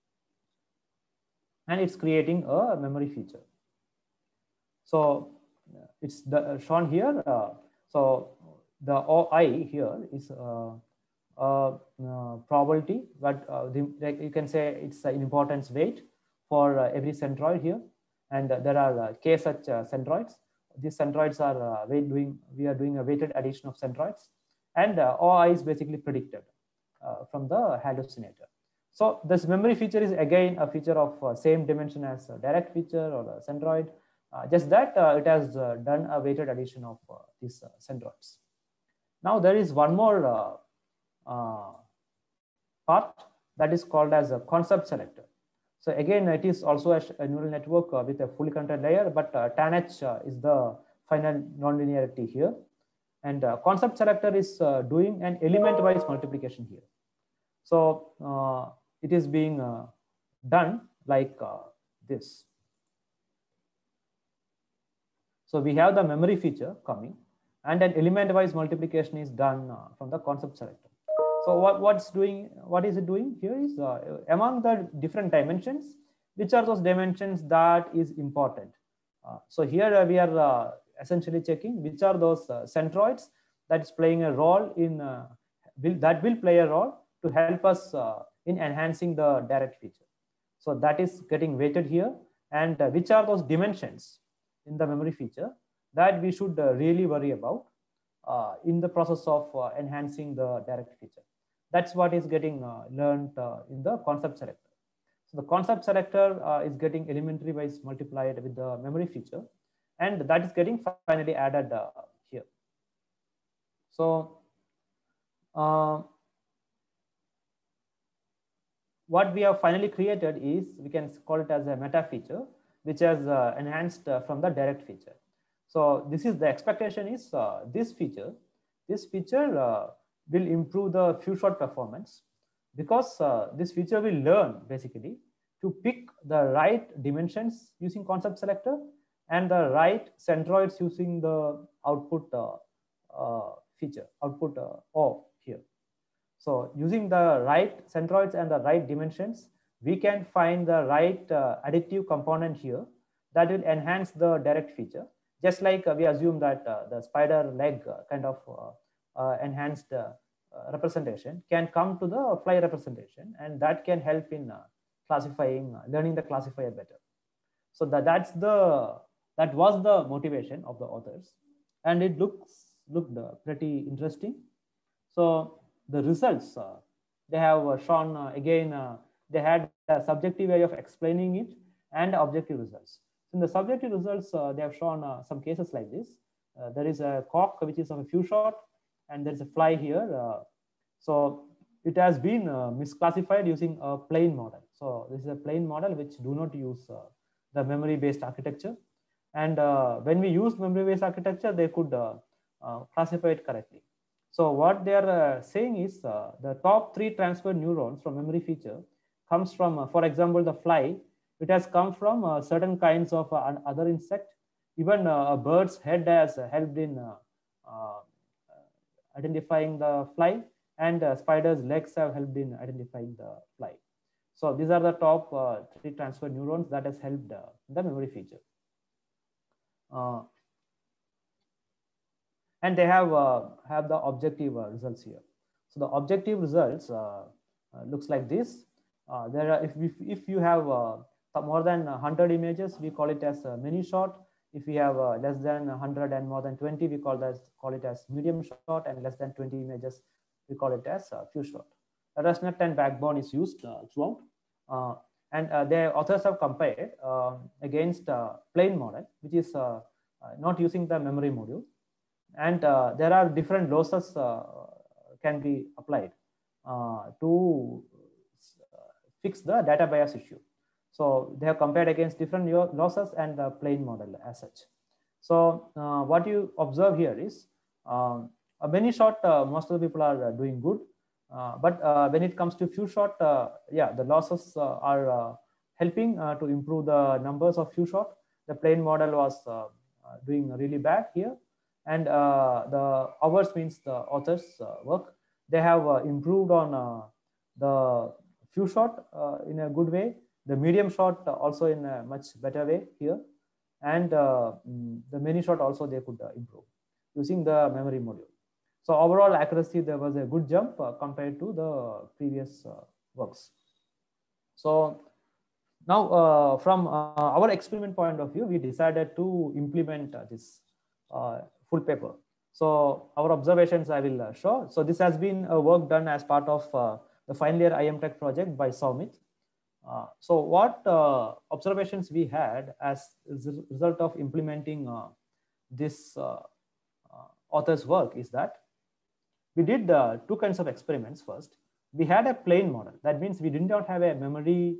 and it's creating a memory feature. So it's the, uh, shown here. Uh, so the O I here is uh, uh, uh, probability, but uh, the, like you can say it's an importance weight for uh, every centroid here, and uh, there are uh, K such uh, centroids. These centroids are uh, weight doing. We are doing a weighted addition of centroids, and uh, O I is basically predicted uh, from the hallucinator. So this memory feature is again a feature of uh, same dimension as a direct feature or a centroid, uh, just that uh, it has uh, done a weighted addition of uh, these uh, centroids. Now there is one more uh, uh, part that is called as a concept selector. So again, it is also a, a neural network uh, with a fully connected layer, but uh, tanh uh, is the final nonlinearity here. And uh, concept selector is uh, doing an element-wise multiplication here. So uh, it is being uh, done like uh, this. So we have the memory feature coming, and an element-wise multiplication is done uh, from the concept selector. So what, what's doing, what is it doing here is uh, among the different dimensions, which are those dimensions that is important. Uh, so here uh, we are uh, essentially checking which are those uh, centroids that is playing a role in, uh, will, that will play a role to help us uh, in enhancing the direct feature. So that is getting weighted here, and uh, which are those dimensions in the memory feature that we should uh, really worry about uh, in the process of uh, enhancing the direct feature. That's what is getting uh, learned uh, in the concept selector. So the concept selector uh, is getting elementary wise multiplied with the memory feature, and that is getting finally added uh, here. So uh, what we have finally created is, we can call it as a meta feature, which has uh, enhanced uh, from the direct feature. So this is the expectation is uh, this feature, this feature uh, will improve the few shot performance, because uh, this feature will learn basically to pick the right dimensions using concept selector and the right centroids using the output uh, uh, feature, output uh, O here. So using the right centroids and the right dimensions, we can find the right uh, additive component here that will enhance the direct feature. Just like uh, we assume that uh, the spider leg uh, kind of uh, uh, enhanced uh, uh, representation can come to the fly representation, and that can help in uh, classifying, uh, learning the classifier better. So that, that's the, that was the motivation of the authors, and it looks looked uh, pretty interesting. So the results uh, they have uh, shown uh, again, uh, they had a subjective way of explaining it and objective results. So in the subjective results, uh, they have shown uh, some cases like this. Uh, there is a cock which is of a few shot, and there is a fly here. Uh, so it has been uh, misclassified using a plain model. So this is a plain model which do not use uh, the memory-based architecture. And uh, when we use memory-based architecture, they could uh, uh, classify it correctly. So what they are uh, saying is uh, the top three transferred neurons from memory feature comes from, uh, for example, the fly. It has come from uh, certain kinds of uh, other insect. Even uh, a bird's head has uh, helped in uh, uh, identifying the fly, and uh, spider's legs have helped in identifying the fly. So these are the top uh, three transferred neurons that has helped uh, the memory feature. Uh, and they have uh, have the objective uh, results here. So the objective results uh, uh, looks like this. Uh, there are, if we, if you have uh, more than one hundred images, we call it as a mini shot. If we have uh, less than one hundred and more than twenty, we call that call it as medium shot, and less than twenty images, we call it as uh, few shot. The ResNet and backbone is used uh, throughout, uh, and uh, the authors have compared uh, against uh, plain model, which is uh, uh, not using the memory module, and uh, there are different losses uh, can be applied uh, to fix the data bias issue. So they have compared against different losses and the plain model as such. So uh, what you observe here is um, a many shot, uh, most of the people are uh, doing good. Uh, but uh, when it comes to few shot, uh, yeah, the losses uh, are uh, helping uh, to improve the numbers of few shot. The plain model was uh, uh, doing really bad here, and uh, the hours means the authors uh, work. They have uh, improved on uh, the few shot uh, in a good way, the medium shot also in a much better way here, and uh, the many shot also they could uh, improve using the memory module. So overall accuracy, there was a good jump uh, compared to the previous uh, works. So now uh, from uh, our experiment point of view, we decided to implement uh, this uh, full paper. So our observations I will uh, show. So this has been a work done as part of uh, the final year I M Tech project by Soumit. Uh, so what uh, observations we had as a result of implementing uh, this uh, uh, author's work is that we did uh, two kinds of experiments. First, we had a plain model. That means we did not have a memory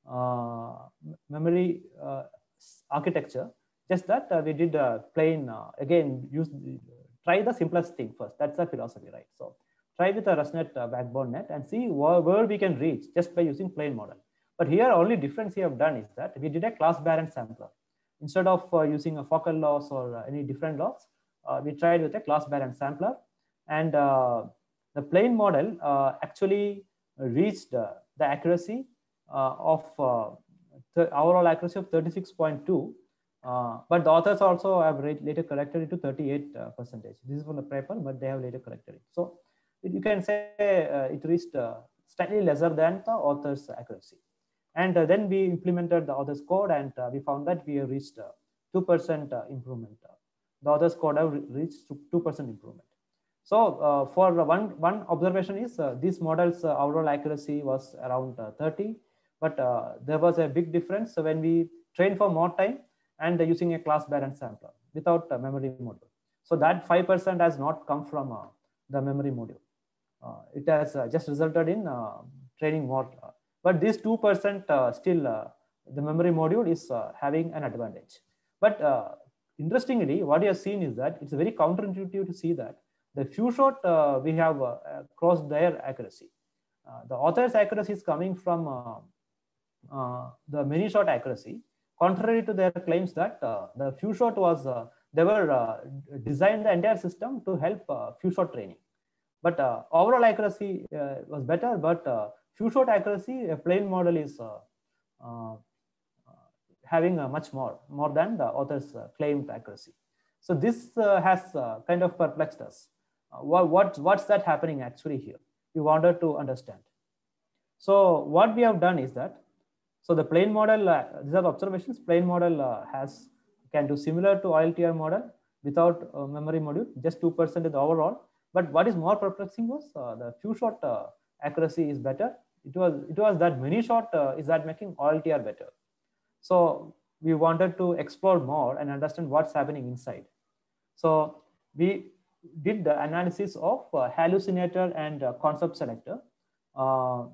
uh, memory uh, architecture. Just that uh, we did a plain uh, again. Use try the simplest thing first. That's the philosophy, right? So try with a ResNet uh, backbone net and see where, where we can reach just by using plain model. But here, only difference we have done is that we did a class barren sampler instead of uh, using a focal loss or uh, any different loss. Uh, we tried with a class barren sampler. And uh, the plain model uh, actually reached uh, the accuracy uh, of uh, the overall accuracy of thirty-six point two, uh, but the authors also have later corrected it to thirty-eight percentage. This is from the paper, but they have later corrected it. So you can say uh, it reached uh, slightly lesser than the author's accuracy. And uh, then we implemented the author's code, and uh, we found that we have reached uh, two percent uh, improvement. The author's code have reached two percent improvement. So uh, for one, one observation is uh, these models uh, overall accuracy was around uh, thirty, but uh, there was a big difference when we trained for more time and uh, using a class barren sampler without a memory module. So that five percent has not come from uh, the memory module. Uh, it has uh, just resulted in uh, training more. Uh, but this two percent uh, still uh, the memory module is uh, having an advantage. But uh, interestingly, what you have seen is that it's very counterintuitive to see that the few shot uh, we have uh, crossed their accuracy. Uh, the author's accuracy is coming from uh, uh, the many shot accuracy, contrary to their claims that uh, the few shot was, uh, they were uh, designed the entire system to help uh, few shot training. But uh, overall accuracy uh, was better, but uh, few shot accuracy, a plain model is uh, uh, having uh, much more, more than the author's uh, claimed accuracy. So this uh, has uh, kind of perplexed us. Uh, what, what, what's that happening actually here? We wanted to understand. So what we have done is that, so the plain model, uh, these are the observations, plain model uh, has, can do similar to O L T R model without uh, memory module, just two percent is the overall. But what is more perplexing was uh, the few shot uh, accuracy is better. It was, it was that many shot uh, is that making O L T R better. So we wanted to explore more and understand what's happening inside. So we did the analysis of uh, hallucinator and uh, concept selector. Uh,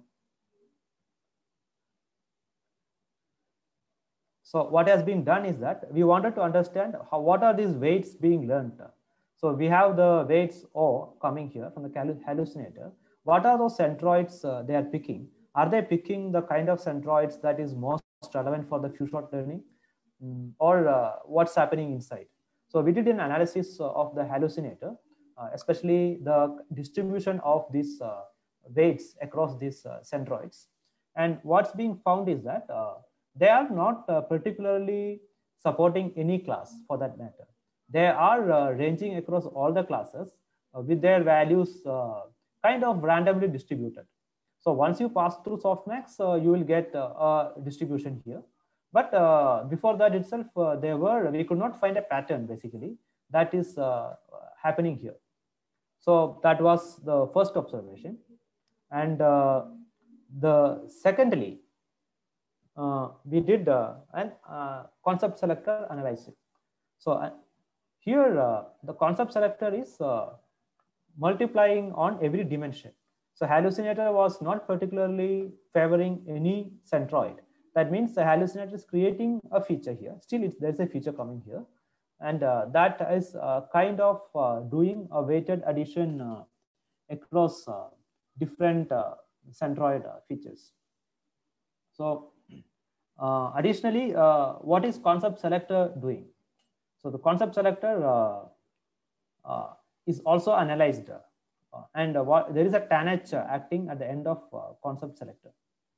so what has been done is that we wanted to understand how, what are these weights being learned. So we have the weights O coming here from the hallucinator. What are those centroids uh, they are picking? Are they picking the kind of centroids that is most relevant for the few shot learning, mm, or uh, what's happening inside? So we did an analysis of the hallucinator, uh, especially the distribution of these uh, weights across these uh, centroids. And what's being found is that uh, they are not uh, particularly supporting any class for that matter. They are uh, ranging across all the classes uh, with their values uh, kind of randomly distributed. So once you pass through softmax, uh, you will get uh, a distribution here. But uh, before that itself, uh, there were, we could not find a pattern basically that is uh, happening here. So that was the first observation. And uh, the secondly, uh, we did uh, an uh, concept selector analysis. So uh, here uh, the concept selector is uh, multiplying on every dimension. So hallucinator was not particularly favoring any centroid. That means the hallucinator is creating a feature here. Still, it's, there's a feature coming here. And uh, that is uh, kind of uh, doing a weighted addition uh, across uh, different uh, centroid uh, features. So uh, additionally, uh, what is concept selector doing? So the concept selector uh, uh, is also analyzed, uh, and uh, what, there is a tanh uh, acting at the end of uh, concept selector.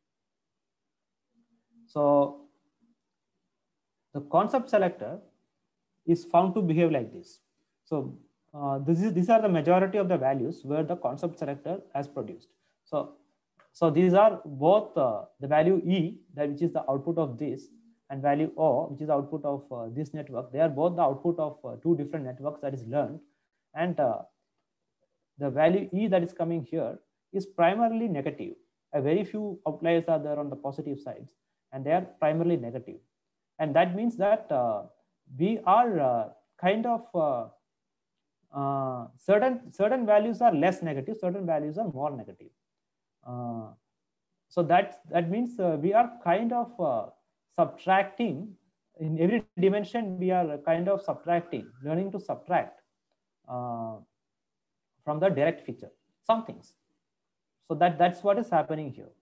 So the concept selector is found to behave like this. So uh, this is these are the majority of the values where the concept selector has produced. So so these are both uh, the value E, that which is the output of this, and value O, which is the output of uh, this network. They are both the output of uh, two different networks that is learned, and uh, the value E that is coming here is primarily negative. A very few outliers are there on the positive sides, and they are primarily negative. And that means that uh, we are uh, kind of uh, uh, certain certain values are less negative, certain values are more negative. Uh, so that that means uh, we are kind of uh, subtracting in every dimension. We are kind of subtracting, learning to subtract uh, from the direct feature some things. So that that's what is happening here.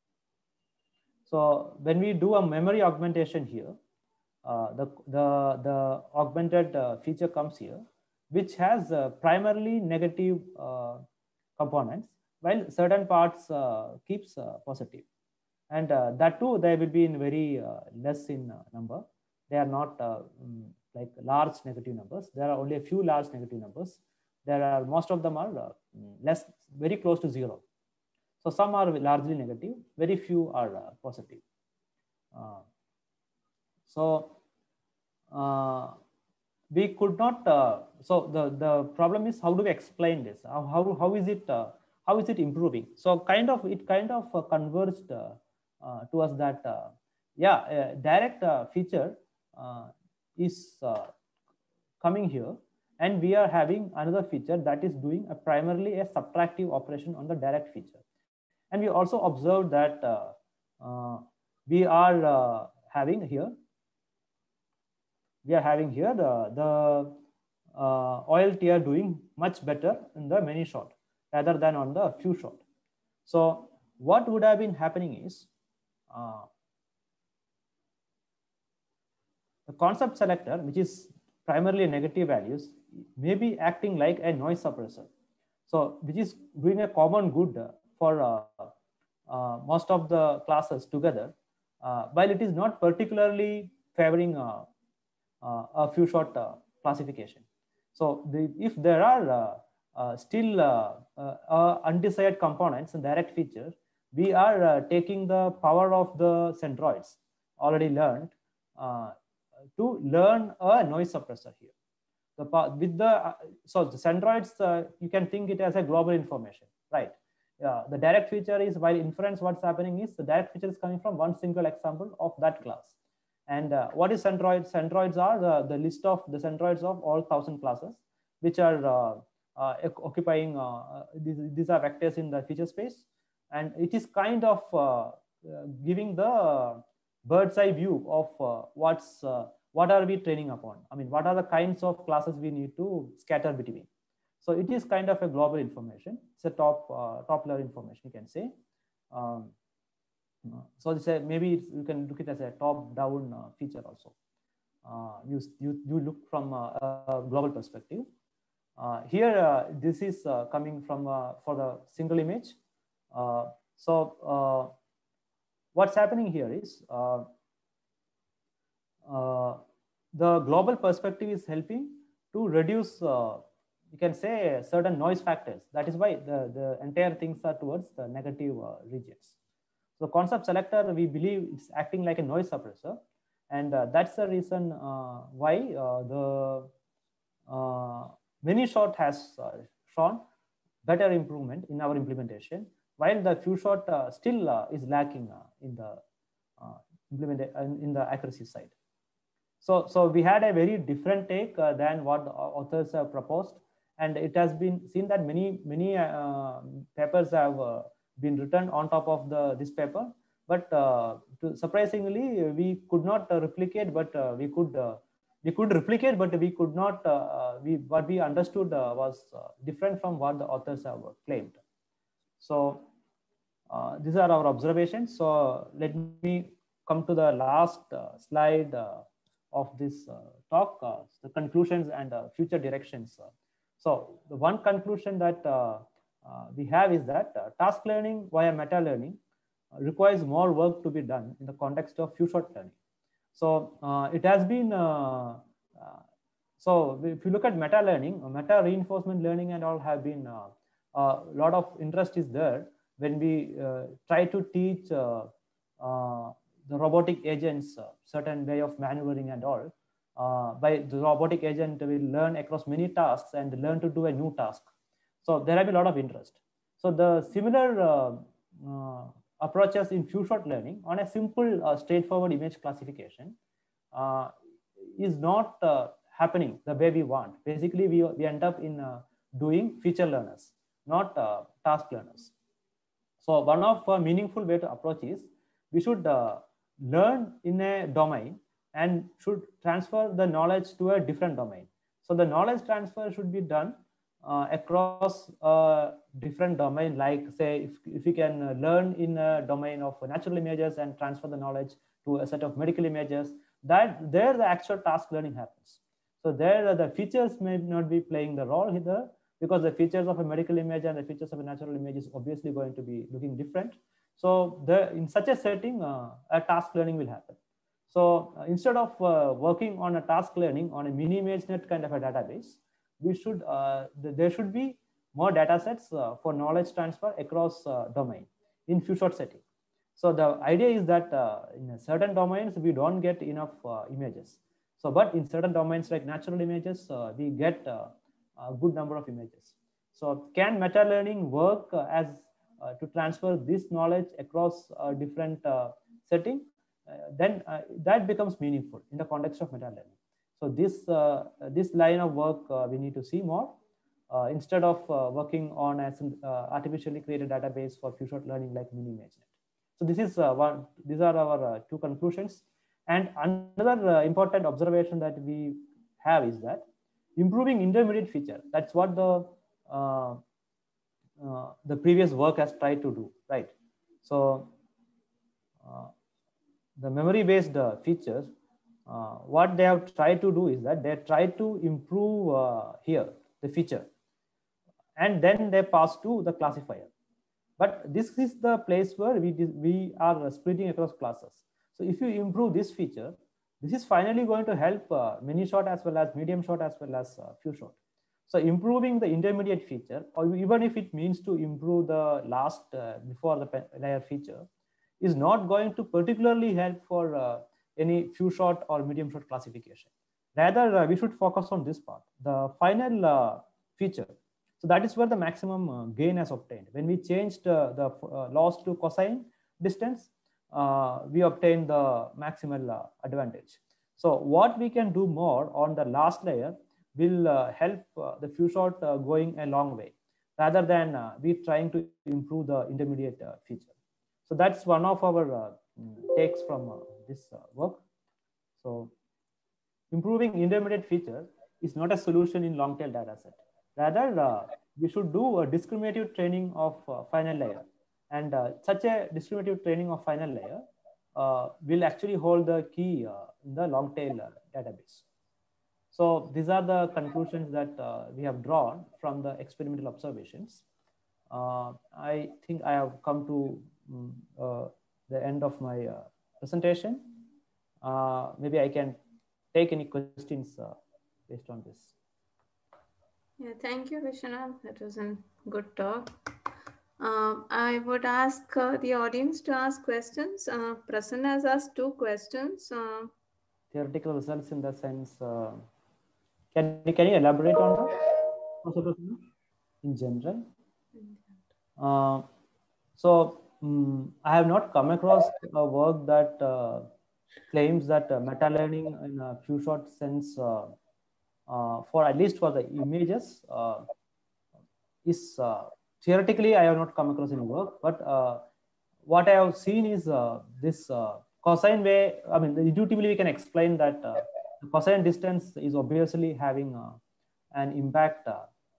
So when we do a memory augmentation here, uh, the the the augmented uh, feature comes here, which has uh, primarily negative uh, components, while certain parts uh, keeps uh, positive, and uh, that too they will be in very uh, less in uh, number. They are not uh, um, like large negative numbers. There are only a few large negative numbers. There are most of them are uh, less, very close to zero. So some are largely negative, very few are uh, positive. Uh, so uh, we could not. Uh, so the the problem is, how do we explain this? How how, how is it uh, how is it improving? So kind of it kind of uh, converged uh, uh, to us that uh, yeah, a direct uh, feature uh, is uh, coming here, and we are having another feature that is doing a primarily a subtractive operation on the direct feature. And we also observed that uh, uh, we are uh, having here, we are having here the, the uh, oil tier doing much better in the many shot rather than on the few shot. So what would have been happening is uh, the concept selector, which is primarily negative values, may be acting like a noise suppressor. So which is doing a common good for uh, uh, most of the classes together, uh, while it is not particularly favoring uh, uh, a few shot uh, classification. So the, if there are uh, uh, still uh, uh, undesired components in direct feature, we are uh, taking the power of the centroids already learned uh, to learn a noise suppressor here. The with the uh, so the centroids, uh, you can think it as a global information, right? Uh, the direct feature is, while inference, what's happening is the direct feature is coming from one single example of that class. And uh, what is centroids? Centroids are the, the list of the centroids of all thousand classes, which are uh, uh, occupying, uh, these, these are vectors in the feature space. And it is kind of uh, uh, giving the bird's eye view of uh, what's, uh, what are we training upon? I mean, what are the kinds of classes we need to scatter between? So it is kind of a global information. It's a top, uh, top level information, you can say. Um, So this uh, maybe it's, you can look it as a top-down uh, feature also. Uh, you, you you look from a, a global perspective. Uh, here, uh, this is uh, coming from uh, for the single image. Uh, so uh, what's happening here is uh, uh, the global perspective is helping to reduce, uh, you can say, certain noise factors. That is why the the entire things are towards the negative uh, regions. So concept selector, we believe it's acting like a noise suppressor, and uh, that's the reason uh, why uh, the uh, many shot has uh, shown better improvement in our implementation, while the few shot uh, still uh, is lacking uh, in the uh, implement in the accuracy side. So, so we had a very different take uh, than what the authors have proposed, and it has been seen that many many uh, papers have uh, been written on top of the this paper, but uh, to, surprisingly we could not uh, replicate, but uh, we could uh, we could replicate, but we could not. Uh, we what we understood uh, was uh, different from what the authors have claimed. So uh, these are our observations. So let me come to the last uh, slide uh, of this uh, talk, uh, the conclusions and uh, future directions. So the one conclusion that uh, uh, we have is that uh, task learning via meta learning uh, requires more work to be done in the context of few shot learning. So uh, it has been, uh, uh, so if you look at meta learning, uh, meta reinforcement learning and all have been, a uh, uh, lot of interest is there when we uh, try to teach uh, uh, the robotic agents uh, certain way of maneuvering and all. Uh, by the robotic agent will learn across many tasks and learn to do a new task. So there have been a lot of interest. So the similar uh, uh, approaches in few shot learning on a simple uh, straightforward image classification uh, is not uh, happening the way we want. Basically, we, we end up in uh, doing feature learners, not uh, task learners. So one of a meaningful way to approach is we should uh, learn in a domain and should transfer the knowledge to a different domain. So the knowledge transfer should be done uh, across a different domain, like say if, if you can uh, learn in a domain of natural images and transfer the knowledge to a set of medical images, that there the actual task learning happens. So there the features may not be playing the role here, because the features of a medical image and the features of a natural image is obviously going to be looking different. So the, in such a setting, uh, a task learning will happen. So uh, instead of uh, working on a task learning on a mini ImageNet kind of a database, we should, uh, th there should be more data sets uh, for knowledge transfer across uh, domain in few shot setting. So the idea is that uh, in certain domains, we don't get enough uh, images. So, but in certain domains like natural images, uh, we get uh, a good number of images. So can meta learning work uh, as uh, to transfer this knowledge across uh, different uh, setting? Uh, then uh, that becomes meaningful in the context of meta learning. So this, uh, this line of work uh, we need to see more uh, instead of uh, working on a uh, artificially created database for few shot learning like mini ImageNet. So this is uh, one, these are our uh, two conclusions. And another uh, important observation that we have is that improving intermediate feature, that's what the uh, uh, the previous work has tried to do, right? So uh, the memory based uh, features, uh, what they have tried to do is that they try to improve uh, here the feature, and then they pass to the classifier. But this is the place where we, we are splitting across classes. So if you improve this feature, this is finally going to help uh, mini shot as well as medium shot as well as uh, few shot. So improving the intermediate feature, or even if it means to improve the last uh, before the layer feature, is not going to particularly help for uh, any few shot or medium shot classification. Rather, uh, we should focus on this part, the final uh, feature. So that is where the maximum uh, gain is obtained. When we changed uh, the uh, loss to cosine distance, uh, we obtain the maximal uh, advantage. So what we can do more on the last layer will uh, help uh, the few shot uh, going a long way, rather than uh, we trying to improve the intermediate uh, feature. So that's one of our uh, takes from uh, this uh, work. So improving intermediate feature is not a solution in long tail data set. Rather, uh, we should do a discriminative training of uh, final layer. And uh, such a discriminative training of final layer uh, will actually hold the key uh, in the long tail uh, database. So these are the conclusions that uh, we have drawn from the experimental observations. Uh, I think I have come to um, uh, the end of my uh, presentation. Uh, maybe I can take any questions uh, based on this. Yeah, thank you, Vishwanath. That was a good talk. Uh, I would ask uh, the audience to ask questions. Uh, Prasanna has asked two questions. Uh, Theoretical results in the sense, uh, can, can you elaborate on that in general? Uh, so um, I have not come across a work that uh, claims that uh, meta learning in a few shot sense uh, uh, for at least for the images uh, is uh, theoretically I have not come across any work, but uh, what I have seen is uh, this uh, cosine way. I mean, intuitively we can explain that uh, the cosine distance is obviously having uh, an impact uh,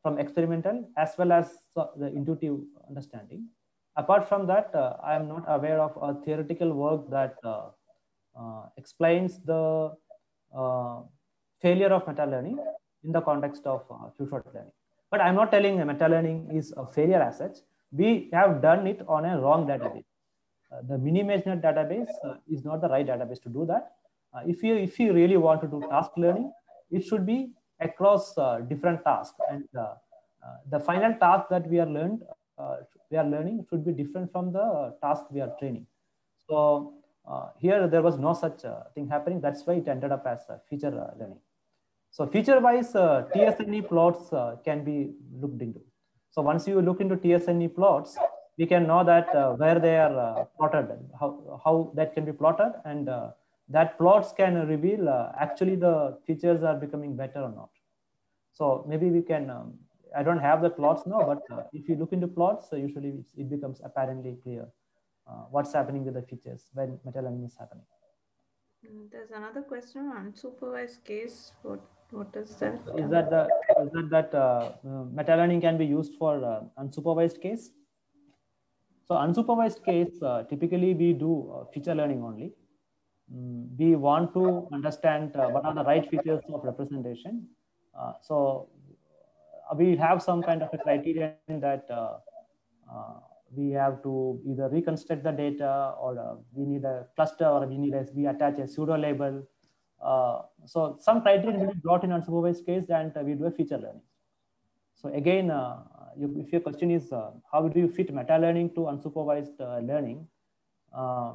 from experimental as well as the intuitive understanding. Apart from that, uh, I am not aware of a theoretical work that uh, uh, explains the uh, failure of meta-learning in the context of uh, few-shot learning. But I'm not telling meta-learning is a failure as such. We have done it on a wrong database. Uh, the mini-ImageNet database uh, is not the right database to do that. Uh, if you if you really want to do task learning, it should be across uh, different tasks, and uh, uh, the final task that we are learned uh, we are learning should be different from the task we are training. So uh, here there was no such uh, thing happening. That's why it ended up as uh, feature uh, learning. So feature-wise, uh, T S N E plots uh, can be looked into. So once you look into T S N E plots, we can know that uh, where they are uh, plotted, how, how that can be plotted, and uh, that plots can reveal uh, actually the features are becoming better or not. So maybe we can, um, I don't have the plots now, but uh, if you look into plots, uh, usually it becomes apparently clear uh, what's happening with the features when meta-learning is happening. There's another question on unsupervised case. What what is that? Is that the is that that uh, uh, meta-learning can be used for uh, unsupervised case? So unsupervised case, uh, typically we do uh, feature learning only. Mm, we want to understand uh, what are the right features of representation. Uh, so uh, we have some kind of a criterion that uh, uh, we have to either reconstruct the data, or uh, we need a cluster, or we need a, we attach a pseudo label. Uh, so some criterion will be brought in unsupervised case, and uh, we do a feature learning. So again, uh, you, if your question is uh, how do you fit meta learning to unsupervised uh, learning? Uh,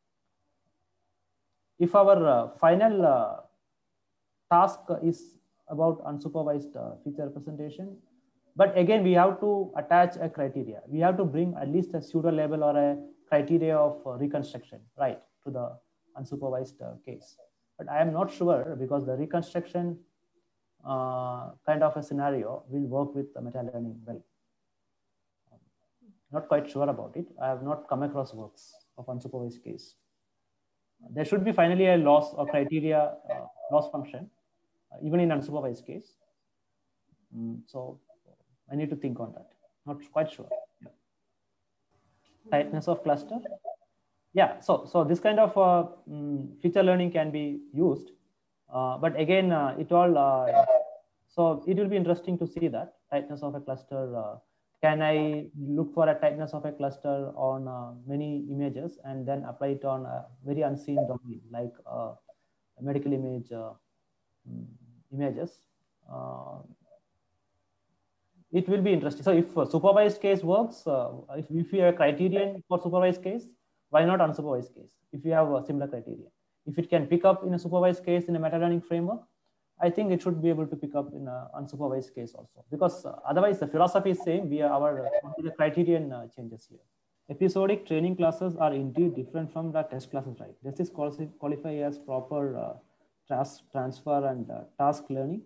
if our uh, final uh, task is about unsupervised uh, feature representation, but again, we have to attach a criteria. We have to bring at least a pseudo label or a criteria of uh, reconstruction, right, to the unsupervised uh, case. But I am not sure, because the reconstruction uh, kind of a scenario will work with the meta learning well. Um, not quite sure about it. I have not come across works of unsupervised case. There should be finally a loss or criteria uh, loss function, uh, even in unsupervised case. Mm, so I need to think on that. Not quite sure. Yeah. Tightness of cluster. Yeah, so so this kind of uh, um, feature learning can be used, uh, but again, uh, it all. Uh, so it will be interesting to see that tightness of a cluster. Uh, can I look for a tightness of a cluster on uh, many images and then apply it on a very unseen domain, like uh, medical image uh, um, images? Uh, it will be interesting. So if a supervised case works, uh, if, if you have a criterion for supervised case, why not unsupervised case? If you have a similar criteria, if it can pick up in a supervised case in a meta learning framework, I think it should be able to pick up in an unsupervised case also, because uh, otherwise the philosophy is same. We are our uh, the criterion uh, changes here. Episodic training classes are indeed different from the test classes, right? Does this qualify as proper uh, task transfer and uh, task learning?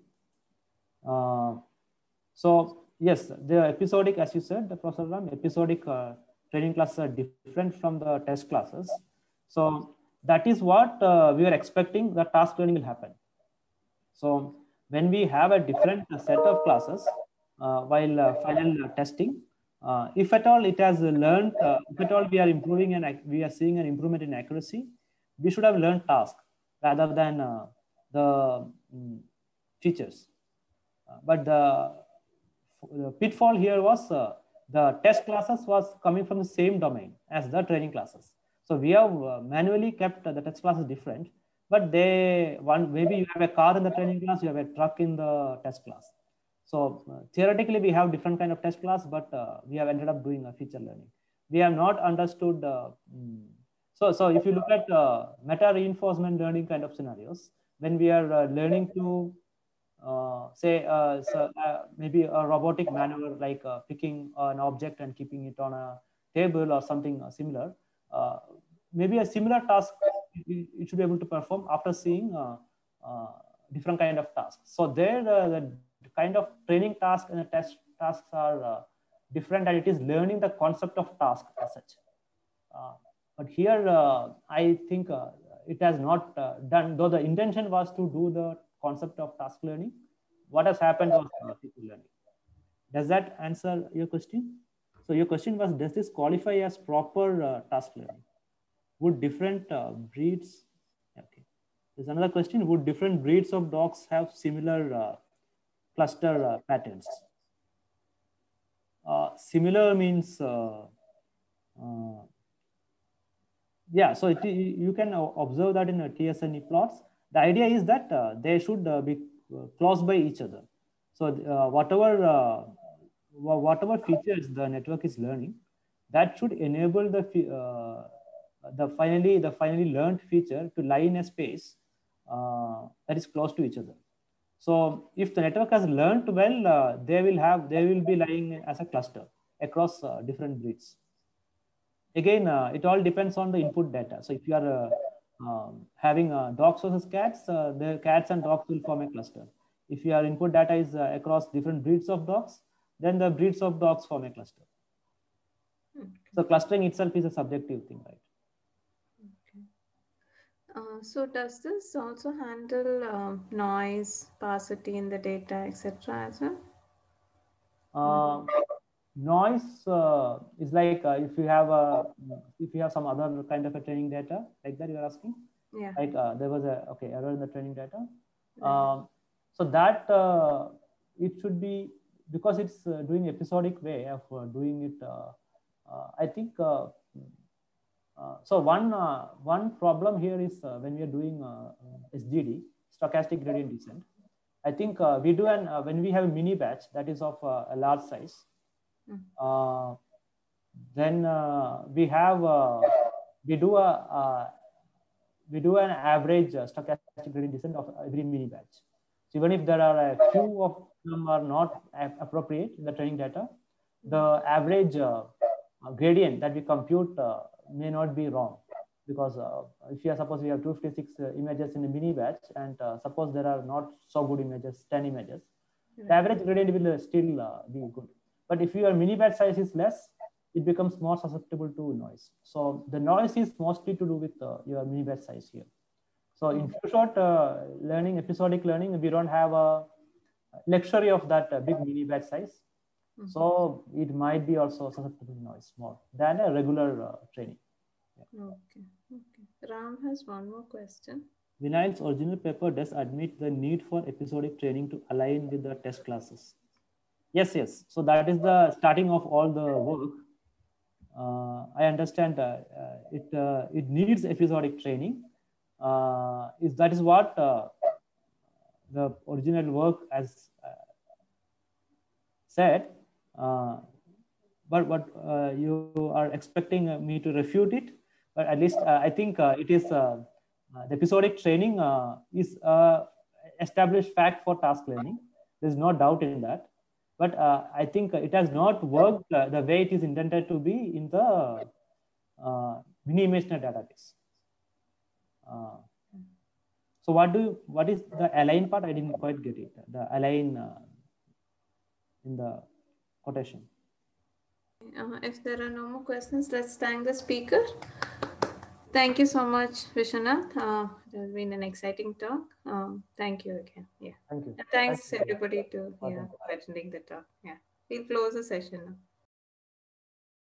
Uh, so yes, the episodic, as you said, the Professor Ram, episodic uh, training classes are different from the test classes. So that is what uh, we are expecting the task learning will happen. So when we have a different set of classes uh, while uh, final uh, testing, uh, if at all it has learned, uh, if at all we are improving and we are seeing an improvement in accuracy, we should have learned task rather than uh, the um, features. Uh, but the, the pitfall here was uh, the test classes was coming from the same domain as the training classes. So we have uh, manually kept uh, the test classes different, but they one maybe you have a car in the training class, you have a truck in the test class. So uh, theoretically we have different kind of test class, but uh, we have ended up doing a feature learning. We have not understood. Uh, mm, so so if you look at uh, meta reinforcement learning kind of scenarios, when we are uh, learning to uh, say uh, so, uh, maybe a robotic maneuver like uh, picking an object and keeping it on a table or something uh, similar, uh, maybe a similar task you should be able to perform after seeing uh, uh, different kind of tasks. So there uh, the kind of training task and the test tasks are uh, different, and it is learning the concept of task as such. Uh, but here uh, I think uh, it has not uh, done, though the intention was to do the concept of task learning. What has happened was uh, feature learning. Does that answer your question? So your question was, does this qualify as proper uh, task learning? Would different uh, breeds, okay. There's another question, would different breeds of dogs have similar uh, cluster uh, patterns? Uh, similar means, uh, uh, yeah, so it, you can observe that in a T S N E plots. The idea is that uh, they should uh, be close by each other. So uh, whatever uh, whatever features the network is learning, that should enable the uh, the finally the finally learned feature to lie in a space uh, that is close to each other. So if the network has learned well, uh, they will have they will be lying as a cluster across uh, different breeds. Again, uh, it all depends on the input data. So if you are uh, um, having uh, dogs versus cats, uh, the cats and dogs will form a cluster. If your input data is uh, across different breeds of dogs, then the breeds of dogs form a cluster. Okay. So clustering itself is a subjective thing, right? Okay. Uh, so does this also handle uh, noise, sparsity in the data, et cetera as well? Uh, noise uh, is like uh, if you have a if you have some other kind of a training data like that, you are asking. Yeah. Like uh, there was a okay error in the training data. Right. Um, so that uh, it should be, because it's uh, doing episodic way of uh, doing it. Uh, uh, I think. Uh, uh, so one uh, one problem here is uh, when we are doing uh, S G D, stochastic gradient descent. I think uh, we do an uh, when we have a mini batch that is of uh, a large size. Mm. Uh, then uh, we have uh, we do a uh, we do an average uh, stochastic gradient descent of every mini batch. So even if there are a few of them are not appropriate in the training data, the average uh, gradient that we compute uh, may not be wrong, because uh, if you are suppose we have two hundred fifty-six uh, images in a mini batch, and uh, suppose there are not so good images, ten images, right, the average gradient will still uh, be good. But if your mini batch size is less, it becomes more susceptible to noise. So the noise is mostly to do with uh, your mini batch size here. So in few short uh, learning, episodic learning, we don't have a luxury of that uh, big mini batch size. Mm-hmm. So it might be also susceptible to noise more than a regular uh, training. Yeah. Okay. Okay. Ram has one more question. Vinyl's original paper does admit the need for episodic training to align with the test classes. Yes, yes. So that is the starting of all the work. Uh, I understand uh, uh, it. Uh, it needs episodic training. Uh, is that is what uh, the original work has uh, said. Uh, but but uh, you are expecting me to refute it. But at least uh, I think uh, it is uh, uh, the episodic training uh, is uh, established fact for task learning. There's no doubt in that. But uh, I think it has not worked uh, the way it is intended to be in the uh, mini-imaginary database. Uh, so what do you, what is the align part? I didn't quite get it. The align uh, in the quotation. Uh, if there are no more questions, let's thank the speaker. Thank you so much, Vishwanath. Uh, it has been an exciting talk. Um, thank you again. Yeah. Thank you. And thanks Thank you. everybody to yeah, for attending the talk. Yeah. We'll close the session now.